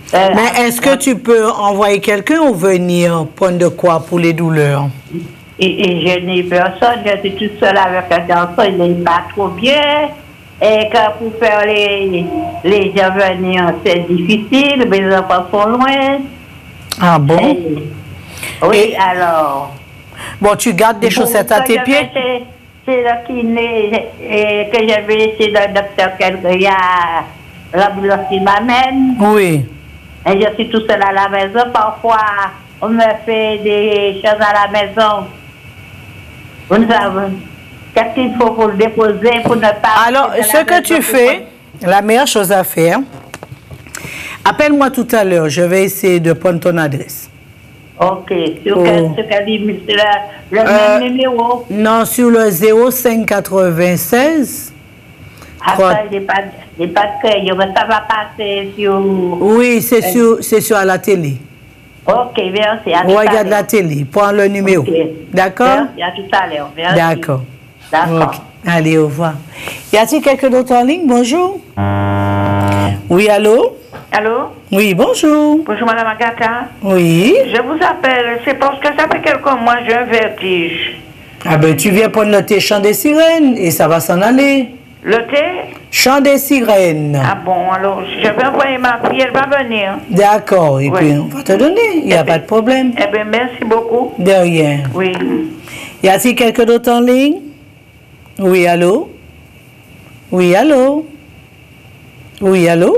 Euh, Mais est-ce que tu peux envoyer quelqu'un ou venir prendre de quoi pour les douleurs? Et, et je n'ai personne, je suis toute seule avec un garçon, il n'est pas trop bien. Et quand pour faire les, les gens venir, c'est difficile, mes enfants sont loin. Ah bon? Et, oui, Et- alors. Bon, tu gardes des chaussettes à tes pieds? C'est le kiné et que j'avais chez le docteur il y a l'ambulance qui m'amène. Oui. Et je suis tout seul à la maison. Parfois, on me fait des choses à la maison. Vous savez, qu'est-ce qu'il faut pour le déposer, pour ne pas... Alors, ce que tu fais, la meilleure chose à faire, appelle-moi tout à l'heure, je vais essayer de prendre ton adresse. Ok, sur Oh. quel, sur quel limite, c'est le, le Euh, même numéro. Non, sur le zéro cinq quatre-vingt-seize. trois- Attends, il n'est pas, il n'est pas de crayon, mais ça va passer sur... Oui, c'est sur, c'est sur la télé. Ok, merci. À tout à Regarde l'heure. la télé, prends le numéro. Ok. D'accord? Merci, à tout à l'heure. Merci. D'accord. D'accord. Ok. Allez, au revoir. Y a-t-il quelqu'un d'autre en ligne? Bonjour. Oui, allô? Allô? Oui, bonjour. Bonjour Madame Agatha. Oui. Je vous appelle, c'est parce que ça fait quelques mois j'ai un vertige. Ah ben, tu viens prendre le thé chant des sirènes et ça va s'en aller. Le thé? Chant des sirènes. Ah bon, alors je vais envoyer ma fille, elle va venir. D'accord, et Oui. puis on va te donner, il n'y a pas de problème. Eh bien, merci beaucoup. De rien. Oui. Y a-t-il quelqu'un d'autre en ligne? Oui, allô? Oui, allô? Oui, allô?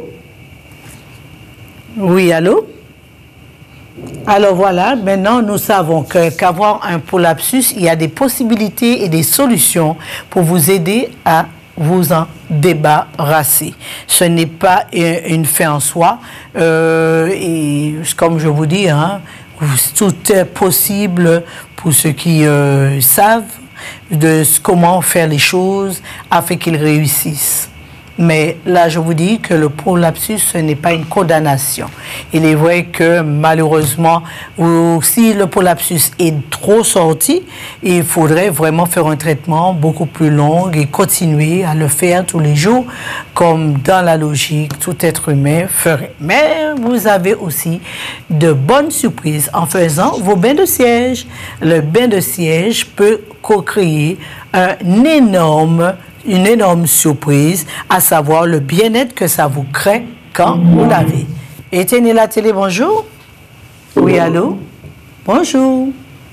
Oui, allô? Alors voilà, maintenant nous savons que- qu'avoir un prolapsus, il y a des possibilités et des solutions pour vous aider à vous en débarrasser. Ce n'est pas une une fin en soi. euh, et comme je vous dis, hein, tout est possible pour ceux qui euh, savent de ce- comment faire les choses afin qu'ils réussissent. Mais là, je vous dis que le prolapsus, ce n'est pas une condamnation. Il est vrai que malheureusement, ou si le prolapsus est trop sorti, il faudrait vraiment faire un traitement beaucoup plus long et continuer à le faire tous les jours, comme dans la logique, tout être humain ferait. Mais vous avez aussi de bonnes surprises en faisant vos bains de siège. Le bain de siège peut co-créer un énorme une énorme surprise, à savoir le bien-être que ça vous crée quand vous l'avez. Éteignez la télé, bonjour. Oui, allô? Bonjour.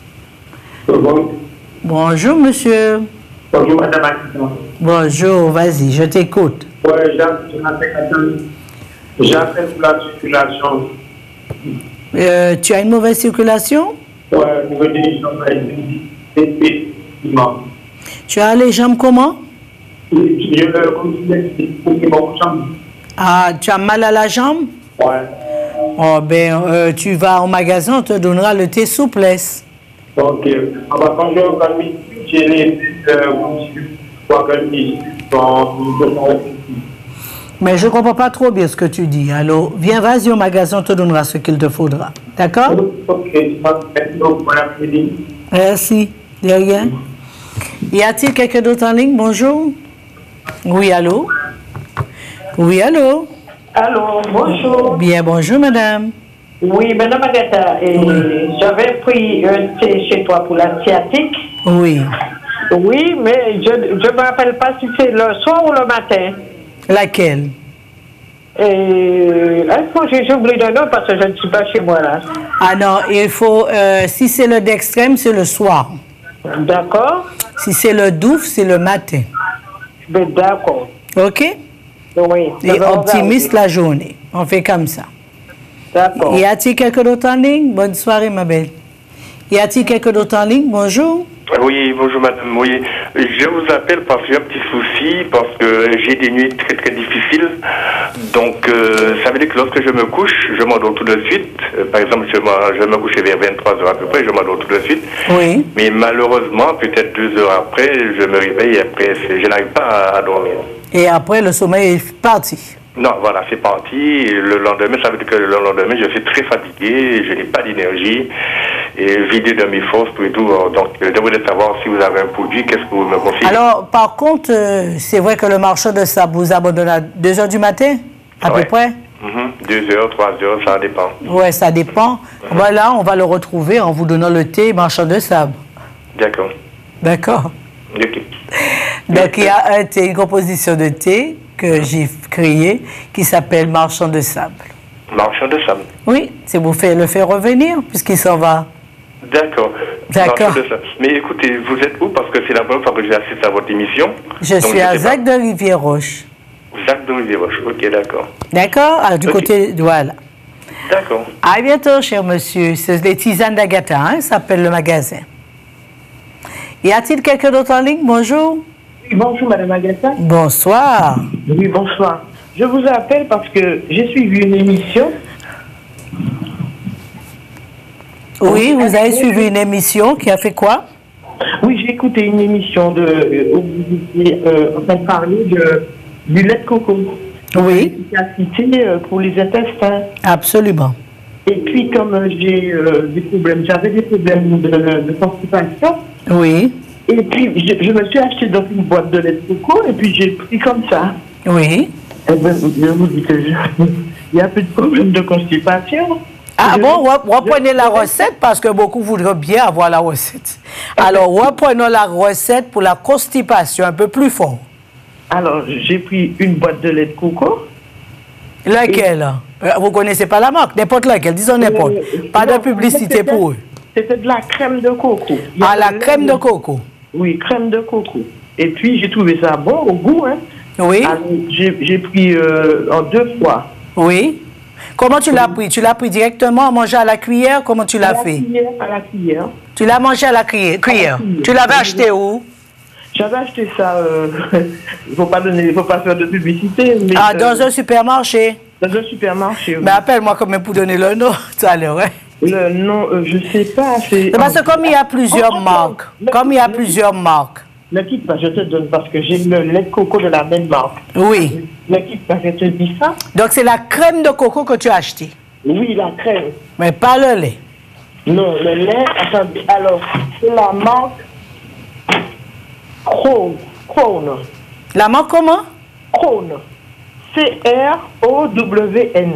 Bonjour, monsieur. Bonjour, madame Agatha. Bonjour, vas-y, je t'écoute. Ouais, j'appelle pour la circulation. Euh, tu as une mauvaise circulation? Ouais, pour aider les gens à effectivement. Tu as les jambes comment? Je le continue pour que mon chambre. Ah, tu as mal à la jambe? Ouais. Oh, ben, euh, tu vas au magasin, on te donnera le thé souplesse. Ok. Alors, quand je organise, j'ai les pour organiser dans Mais je ne comprends pas trop bien ce que tu dis. Alors, viens, vas-y au magasin, on te donnera ce qu'il te faudra. D'accord? Ok, merci beaucoup, bon après-midi. Merci. De rien. Y a-t-il quelqu'un d'autre en ligne? Bonjour. Oui, allô? Oui, allô? Allô, bonjour. Bien, bonjour, madame. Oui, madame Agatha, et j'avais pris un thé chez toi pour la sciatique. Oui. Oui, mais je ne me rappelle pas si c'est le soir ou le matin. Laquelle? Et est-ce que j'ai oublié de nom parce que je ne suis pas chez moi là. Ah non, il faut, euh, si c'est le dextrême, c'est le soir. D'accord. Si c'est le douf, c'est le matin. Ben, d'accord. OK? Oui. Et optimiste la journée. On fait comme ça. D'accord. Y a-t-il quelqu'un d'autre en ligne? Bonne soirée, ma belle. Y a-t-il quelqu'un d'autre en ligne? Bonjour. Oui, bonjour madame. Oui, je vous appelle parce que j'ai un petit souci, parce que j'ai des nuits très très difficiles. Donc, euh, ça veut dire que lorsque je me couche, je m'endors tout de suite. Euh, par exemple, je, je me couche vers vingt-trois heures à peu près, je m'endors tout de suite. Oui. Mais malheureusement, peut-être deux heures après, je me réveille et après, je n'arrive pas à, à dormir. Et après, le sommeil est parti. Non, voilà, c'est parti. Le lendemain, ça veut dire que le lendemain, je suis très fatigué, je n'ai pas d'énergie, et vidé de mes forces, tout et tout. Donc, je devrais savoir si vous avez un produit, qu'est-ce que vous me conseillez? Alors, par contre, euh, c'est vrai que le marchand de sable vous abandonne à deux heures du matin, à Ouais. peu près? Mm-hmm. Deux heures, trois heures, ça dépend. Oui, ça dépend. Mm-hmm. Voilà, on va le retrouver en vous donnant le thé marchand de sable. D'accord. D'accord. Ok. Donc, il y a un thé, une composition de thé que j'ai créée qui s'appelle marchand de sable. Marchand de sable. Oui, c'est pour faire, le faire revenir puisqu'il s'en va. D'accord. D'accord. Mais écoutez, vous êtes où? Parce que c'est la première fois que j'assiste à votre émission. Je Donc, suis je à Zac de Rivière-Roche. Zac de Rivière-Roche, ok, d'accord. D'accord, ah, du okay. côté, voilà. D'accord. À bientôt, cher monsieur. C'est les tisanes d'Agatha, hein, ça s'appelle le magasin. Y a-t-il quelqu'un d'autre en ligne? Bonjour. Oui, bonjour, madame Agatha. Bonsoir. Oui, bonsoir. Je vous appelle parce que j'ai suivi une émission. Oui, vous avez suivi une émission qui a fait quoi? Oui, j'ai écouté une émission de, où vous étiez euh, en train de parler de, du lait de coco. Oui. L'efficacité pour les intestins. Absolument. Et puis, comme j'ai euh, des problèmes, j'avais des problèmes de, de constipation. Oui. Et puis, je, je me suis acheté donc une boîte de lait de coco et puis j'ai pris comme ça. Oui. Et ben, je vous dis que je, il y a plus de problème de constipation. Ah bon, reprenez la recette parce que beaucoup voudraient bien avoir la recette. Alors, reprenons la recette pour la constipation un peu plus fort. Alors, j'ai pris une boîte de lait de coco. Laquelle? Et... Vous ne connaissez pas la marque? N'importe laquelle, disons n'importe. Euh, pas de publicité pour eux. C'était de la crème de coco. Ah, la crème de coco? Oui, crème de coco. Et puis, j'ai trouvé ça bon au goût, hein. Oui. J'ai pris euh, en deux fois. Oui. Comment tu l'as pris? Tu l'as pris directement à manger à la cuillère? Comment tu l'as fait? Cuillère, à la cuillère. Tu l'as mangé à la cuillère? cuillère. cuillère. Tu l'avais acheté où? J'avais acheté ça, euh, il ne faut pas donner, il faut pas faire de publicité. Mais ah, euh, dans un supermarché? Dans un supermarché, oui. Mais appelle-moi quand même pour donner le nom, tout à l'heure, hein? Le nom, euh, je ne sais pas. C'est parce que comme il y a plusieurs oh, marques, oh, comme il y a plusieurs marques. Ne quitte pas, je te donne parce que j'ai le lait de coco de la même marque. Oui. Ne quitte pas, je te dis ça. Donc c'est la crème de coco que tu as acheté? Oui, la crème. Mais pas le lait? Non, le lait, attendez, alors, c'est la marque Krone. Krone. La marque comment? Krone. C R O W N.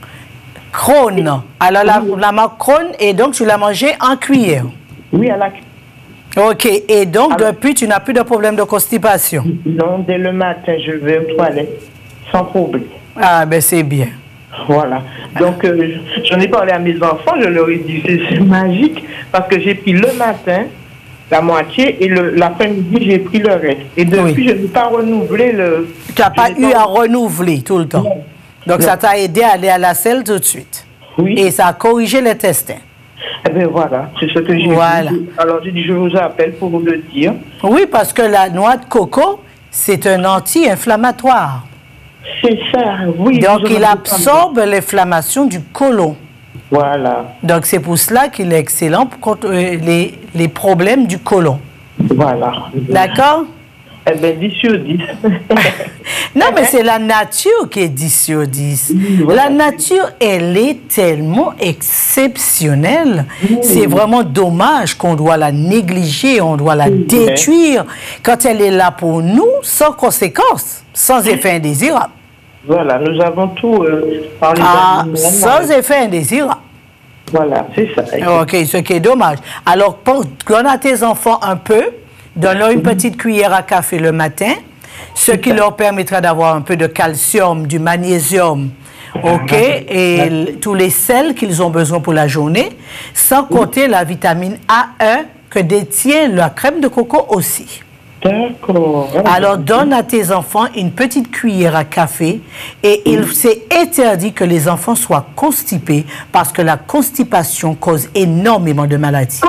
Krone. Alors la, la marque Krone, et donc tu l'as mangé en cuillère? Oui, à la cuillère. Ok, et donc alors, depuis, tu n'as plus de problème de constipation? Non, dès le matin, je vais aux toilettes, sans problème. Ah, ben c'est bien. Voilà. Donc, euh, j'en ai parlé à mes enfants, je leur ai dit, c'est magique, parce que j'ai pris le matin la moitié et l'après-midi, j'ai pris le reste. Et depuis, oui. je n'ai pas renouvelé le... Tu n'as pas eu pas... à renouveler tout le temps? Non. Donc, non. Ça t'a aidé à aller à la selle tout de suite? Oui. Et ça a corrigé l'intestin? Eh bien, voilà, c'est ce que j'ai voilà. dit. Alors, j'ai dit, je vous appelle pour vous le dire. Oui, parce que la noix de coco, c'est un anti-inflammatoire. C'est ça, oui. Donc, il absorbe l'inflammation du côlon. Voilà. Donc, c'est pour cela qu'il est excellent contre les, les problèmes du côlon. Voilà. D'accord? Eh bien, dix sur dix. Non, mais c'est la nature qui est dix sur dix. Oui, voilà. La nature, elle est tellement exceptionnelle. Oui. C'est vraiment dommage qu'on doit la négliger, on doit la oui. détruire quand elle est là pour nous, sans conséquences, sans effet indésirable. Voilà, nous avons tout euh, par les ah, sans effet indésirable. Voilà, c'est ça. OK, ce qui est dommage. Alors, donne à tes enfants un peu, donne-leur une petite cuillère à café le matin, ce qui leur permettra d'avoir un peu de calcium, du magnésium, OK, et tous les sels qu'ils ont besoin pour la journée, sans compter la vitamine A un que détient la crème de coco aussi. D'accord. Alors, donne à tes enfants une petite cuillère à café et il s'est interdit que les enfants soient constipés parce que la constipation cause énormément de maladies.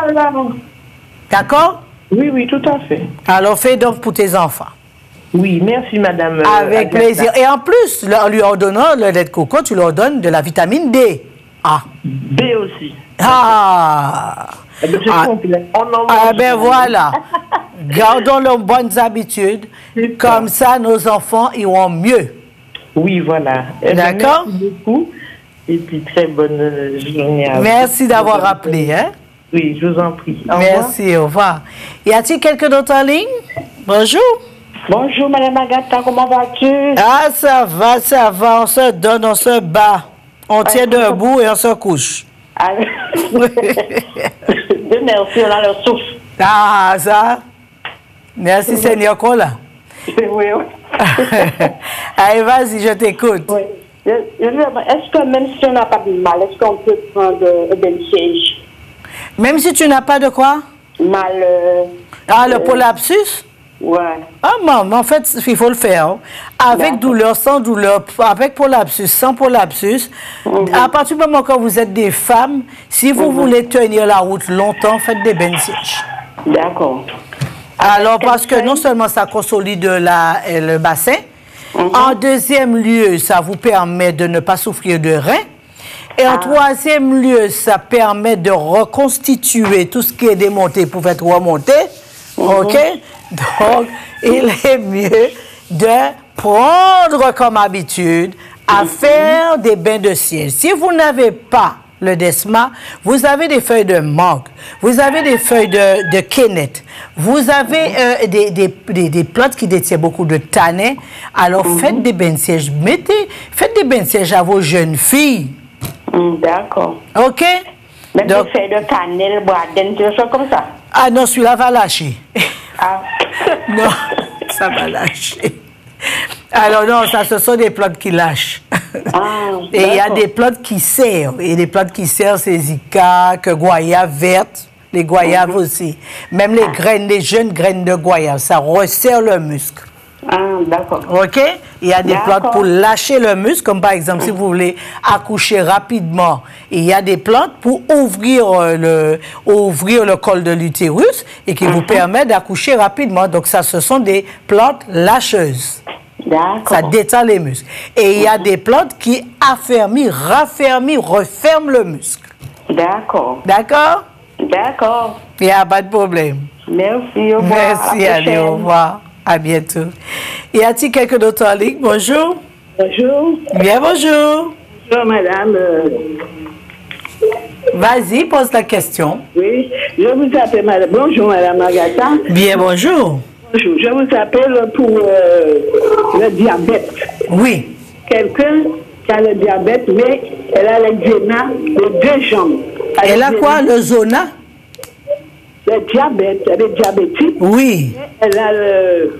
D'accord? Oui, oui, tout à fait. Alors, fais donc pour tes enfants. Oui, merci, madame. Avec euh, plaisir. Et en plus, en lui donnant le lait de coco, tu leur donnes de la vitamine D. Ah. D aussi. Ah. Eh bien, ah. On ah ben voilà. Gardons leurs bonnes habitudes. Comme ça, nos enfants iront mieux. Oui, voilà. Eh d'accord? Merci beaucoup. Et puis, très bonne journée à vous. Merci d'avoir appelé, hein? Oui, je vous en prie. Au Merci, revoir. au revoir. Y a-t-il quelqu'un d'autre en ligne? Bonjour. Bonjour, Madame Agatha, comment vas-tu? Ah, ça va, ça va. On se donne, on se bat. On ouais, tient debout et on se couche. Ah, merci, on a le souffle. Ah, ça. Merci, Seigneur, qu'on l'a. Oui, oui. Allez, vas-y, je t'écoute. Oui. Est-ce que même si on n'a pas de mal, est-ce qu'on peut prendre un siège? Même si tu n'as pas de quoi? Mal. Euh, ah, le euh, prolapsus? Ouais. Ah, maman, en fait, il faut le faire. Avec douleur, sans douleur, avec prolapsus, sans prolapsus. Mm-hmm. À partir du moment où vous êtes des femmes, si vous mm-hmm. voulez tenir la route longtemps, faites des bains de siège. D'accord. Alors, parce que non seulement ça consolide la, le bassin, mm-hmm. en deuxième lieu, ça vous permet de ne pas souffrir de reins. Et en ah. troisième lieu, ça permet de reconstituer tout ce qui est démonté pour être remonté. Mm-hmm. OK? Donc, il est mieux de prendre comme habitude à faire des bains de siège. Si vous n'avez pas le desma, vous avez des feuilles de mangue, vous avez des feuilles de, de quénette, vous avez euh, des, des, des, des plantes qui détiennent beaucoup de tanins. Alors, mm-hmm. faites des bains de siège. Mettez, faites des bains de siège à vos jeunes filles. Mm, d'accord. OK? Même des feuilles de cannelle, boisden, des choses comme ça. Ah non, celui-là va lâcher. Ah. Non, ça va lâcher. Alors non, ça, ce sont des plantes qui lâchent. Ah, et il y a des plantes qui servent. Et des plantes qui servent, c'est zika, que goyave verte, les goyaves mm-hmm. aussi. Même les graines, les jeunes graines de goyave, ça resserre le muscle. Ah, d'accord. OK? Il y a des plantes pour lâcher le muscle, comme par exemple, si vous voulez accoucher rapidement, il y a des plantes pour ouvrir le, ouvrir le col de l'utérus et qui mm-hmm. vous permettent d'accoucher rapidement. Donc, ça, ce sont des plantes lâcheuses. Ça détend les muscles. Et il y a des plantes qui affermissent, raffermissent, referment le muscle. D'accord. D'accord? D'accord. Il n'y a pas de problème. Merci, au revoir. Merci, allez, au revoir. À bientôt. Y a-t-il quelqu'un d'autre en ligne? Bonjour. Bonjour. Bien, bonjour. Bonjour, madame. Vas-y, pose la question. Oui, je vous appelle madame. Bonjour, madame Agatha. Bien, bonjour. Bonjour, je vous appelle pour euh, le diabète. Oui. Quelqu'un qui a le diabète, mais elle a l'eczéma de deux jambes. Elle, elle a quoi, le zona? Le diabète, elle est diabétique. Oui. Elle a, le,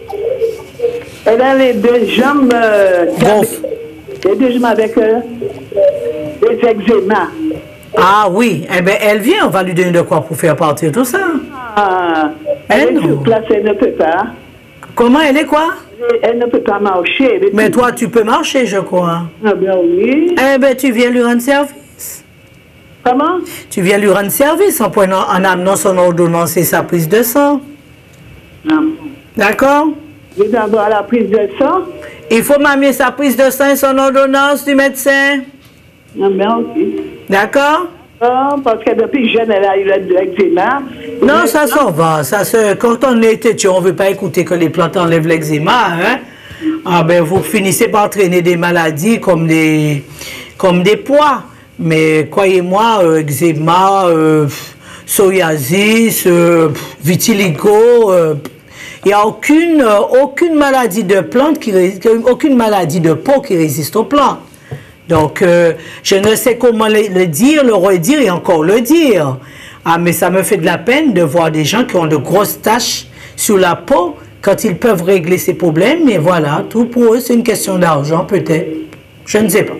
elle a les deux jambes. Euh, les deux jambes avec euh, des eczémas. Ah oui, eh bien, elle vient, on va lui donner de quoi pour faire partir tout ça. Ah, elle, elle est sur place, elle ne peut pas. Comment elle est quoi? Elle, elle ne peut pas marcher. Mais toi, tu peux marcher, je crois. Ah bien oui. Eh bien, tu viens lui rendre service. Comment? Tu viens lui rendre service en, prenant, en amenant son ordonnance et sa prise de sang. Non. D'accord? Je vais d'abord la prise de sang. Il faut m'amener sa prise de sang et son ordonnance du médecin. Non, mais ok. D'accord? Non, parce que depuis jeune, elle a eu l'eczéma. Non, ça s'en va. Ça se... Quand on est têtu, on ne veut pas écouter que les plantes enlèvent l'eczéma. Hein? Ah ben, vous finissez par traîner des maladies comme des, comme des poids. Mais croyez-moi, euh, eczéma, euh, psoriasis, euh, vitiligo, il euh, n'y a aucune, euh, aucune maladie de plante, qui, aucune maladie de peau qui résiste aux plantes. Donc, euh, je ne sais comment le, le dire, le redire et encore le dire. Ah, mais ça me fait de la peine de voir des gens qui ont de grosses taches sur la peau quand ils peuvent régler ces problèmes. Mais voilà, tout pour eux, c'est une question d'argent peut-être. Je ne sais pas.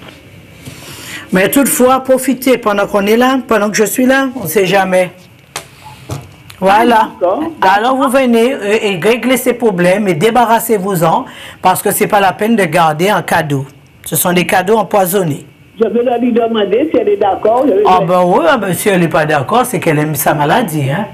Mais toutefois, profitez pendant qu'on est là, pendant que je suis là, on ne sait jamais. Voilà. Alors vous venez et, et régler ces problèmes et débarrassez-vous-en parce que ce n'est pas la peine de garder un cadeau. Ce sont des cadeaux empoisonnés. Je vais lui demander si elle est d'accord. Ah ben oui, ben, si elle n'est pas d'accord, c'est qu'elle aime sa maladie. Hein?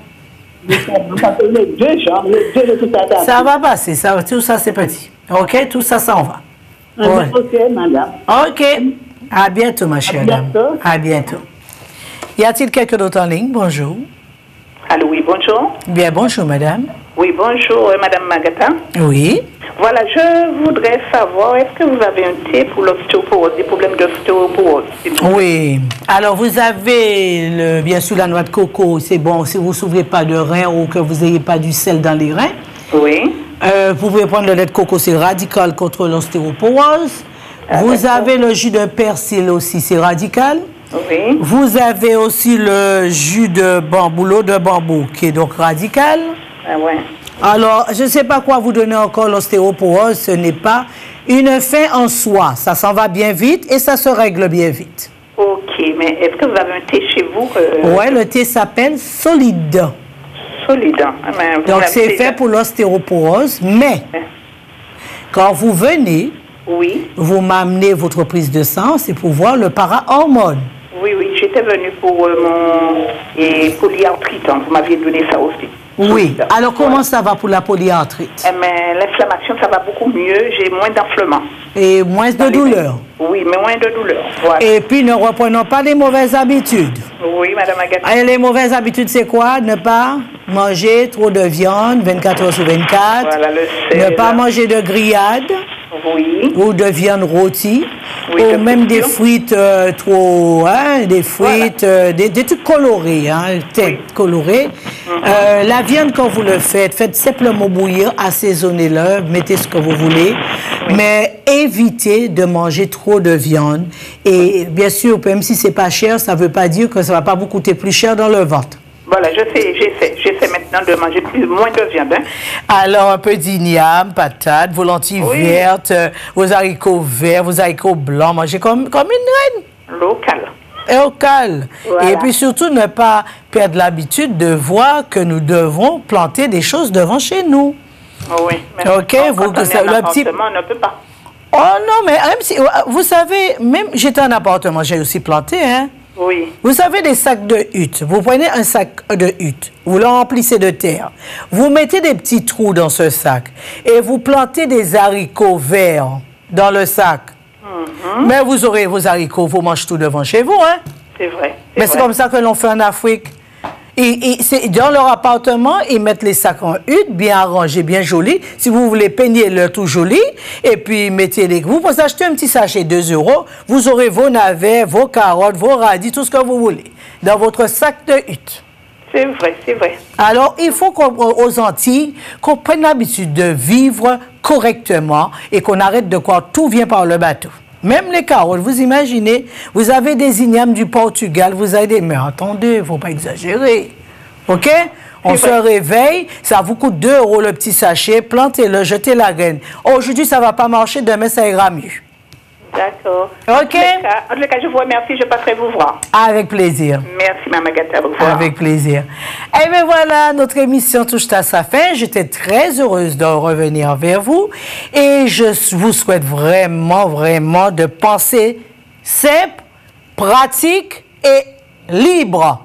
Ça va passer, ça, tout ça c'est petit. Ok, tout ça s'en va. Ouais. Ok, madame. Ok. À bientôt, ma chère dame. À bientôt. Y a-t-il quelqu'un d'autre en ligne? Bonjour. Allô, oui, bonjour. Bien, bonjour, madame. Oui, bonjour, euh, madame Magata. Oui. Voilà, je voudrais savoir, est-ce que vous avez un thé pour l'ostéoporose, des problèmes d'ostéoporose? Oui. Alors, vous avez, le, bien sûr, la noix de coco. C'est bon si vous ne souffrez pas de reins ou que vous n'ayez pas du sel dans les reins. Oui. Euh, vous pouvez prendre le lait de coco, c'est radical contre l'ostéoporose. Ah, vous avez le jus de persil aussi, c'est radical. Oui. Vous avez aussi le jus de bambou, l'eau de bambou, qui est donc radical. Ah ouais. Alors, je ne sais pas quoi vous donner encore l'ostéoporose, ce n'est pas une fin en soi. Ça s'en va bien vite et ça se règle bien vite. Ok, mais est-ce que vous avez un thé chez vous euh... Oui, le thé s'appelle Solide. Solide. Ah, ben, donc, c'est fait pour l'ostéoporose, mais ouais. quand vous venez, oui. vous m'amenez votre prise de sang, c'est pour voir le para-hormone. Oui, oui, j'étais venue pour euh, mon et polyarthrite. Hein. Vous m'aviez donné ça aussi. Oui. Alors, comment ouais. ça va pour la polyarthrite? Eh mais l'inflammation, ça va beaucoup mieux. J'ai moins d'enflement. Et moins de douleur? Oui, mais moins de douleur. Voilà. Et puis, ne reprenons pas les mauvaises habitudes. Oui, Madame Agatha. Et les mauvaises habitudes, c'est quoi? Ne pas manger trop de viande, vingt-quatre heures sur vingt-quatre. Voilà, le sel. Ne pas manger de grillade. Oui. Ou de viande rôtie. Oui, ou même des frites euh, trop, hein, des frites, voilà. euh, des, des trucs colorés, hein, tête oui. colorée. Mm-hmm. euh, la viande, quand vous le faites, faites simplement bouillir, assaisonnez-le, mettez ce que vous voulez, oui. mais évitez de manger trop de viande. Et bien sûr, même si c'est pas cher, ça ne veut pas dire que ça va pas vous coûter plus cher dans le ventre. Voilà, je sais, j'essaie, j'essaie maintenant de manger plus, moins de viande. Hein. Alors, un peu d'igname, patates, vos lentilles oui. vertes, euh, vos haricots verts, vos haricots blancs, mangez comme, comme une reine. Local. Local. Voilà. Et puis surtout, ne pas perdre l'habitude de voir que nous devons planter des choses devant chez nous. Oui. Mais OK, vous, que ça, le petit... on ne peut pas. Oh non, mais même si, vous savez, même j'étais en appartement, j'ai aussi planté, hein. Oui. Vous avez des sacs de hutte. Vous prenez un sac de hutte, vous le remplissez de terre. Vous mettez des petits trous dans ce sac et vous plantez des haricots verts dans le sac. Mm-hmm. Mais vous aurez vos haricots, vous mangez tout devant chez vous, hein? C'est vrai. Mais c'est comme ça que l'on fait en Afrique. Et, et c'est dans leur appartement, ils mettent les sacs en hutte, bien arrangés, bien jolis. Si vous voulez peigner le tout joli, et puis mettez les... Vous pouvez acheter un petit sachet deux euros, vous aurez vos navets, vos carottes, vos radis, tout ce que vous voulez, dans votre sac de hutte. C'est vrai, c'est vrai. Alors, il faut qu'aux Antilles, qu'on prenne l'habitude de vivre correctement et qu'on arrête de croire tout vient par le bateau. Même les carottes, vous imaginez, vous avez des ignames du Portugal, vous avez des... Mais attendez, il ne faut pas exagérer. OK? On se réveille, ça vous coûte deux euros le petit sachet, plantez-le, jetez la graine. Aujourd'hui, ça ne va pas marcher, demain, ça ira mieux. D'accord. OK? En tous les cas, en tous les cas, je vous remercie, je passerai vous voir. Avec plaisir. Merci, Mme Agatha, au revoir. Avec plaisir. Et bien voilà, notre émission touche à sa fin. J'étais très heureuse de revenir vers vous et je vous souhaite vraiment, vraiment de penser simple, pratique et libre.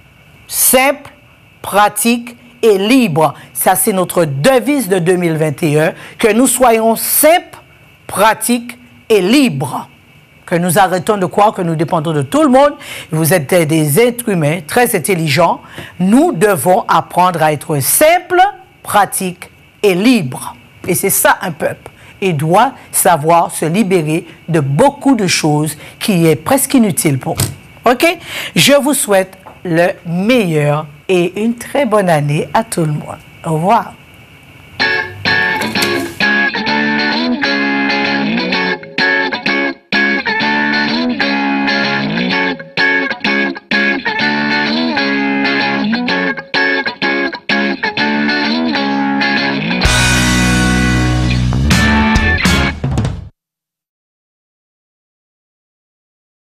Simple, pratique et libre. Ça, c'est notre devise de deux mille vingt et un, que nous soyons simples, pratiques et libre, que nous arrêtons de croire que nous dépendons de tout le monde. Vous êtes des êtres humains très intelligents. Nous devons apprendre à être simples, pratiques et libres. Et c'est ça un peuple. Il doit savoir se libérer de beaucoup de choses qui est presque inutile pour eux. OK? Je vous souhaite le meilleur et une très bonne année à tout le monde. Au revoir.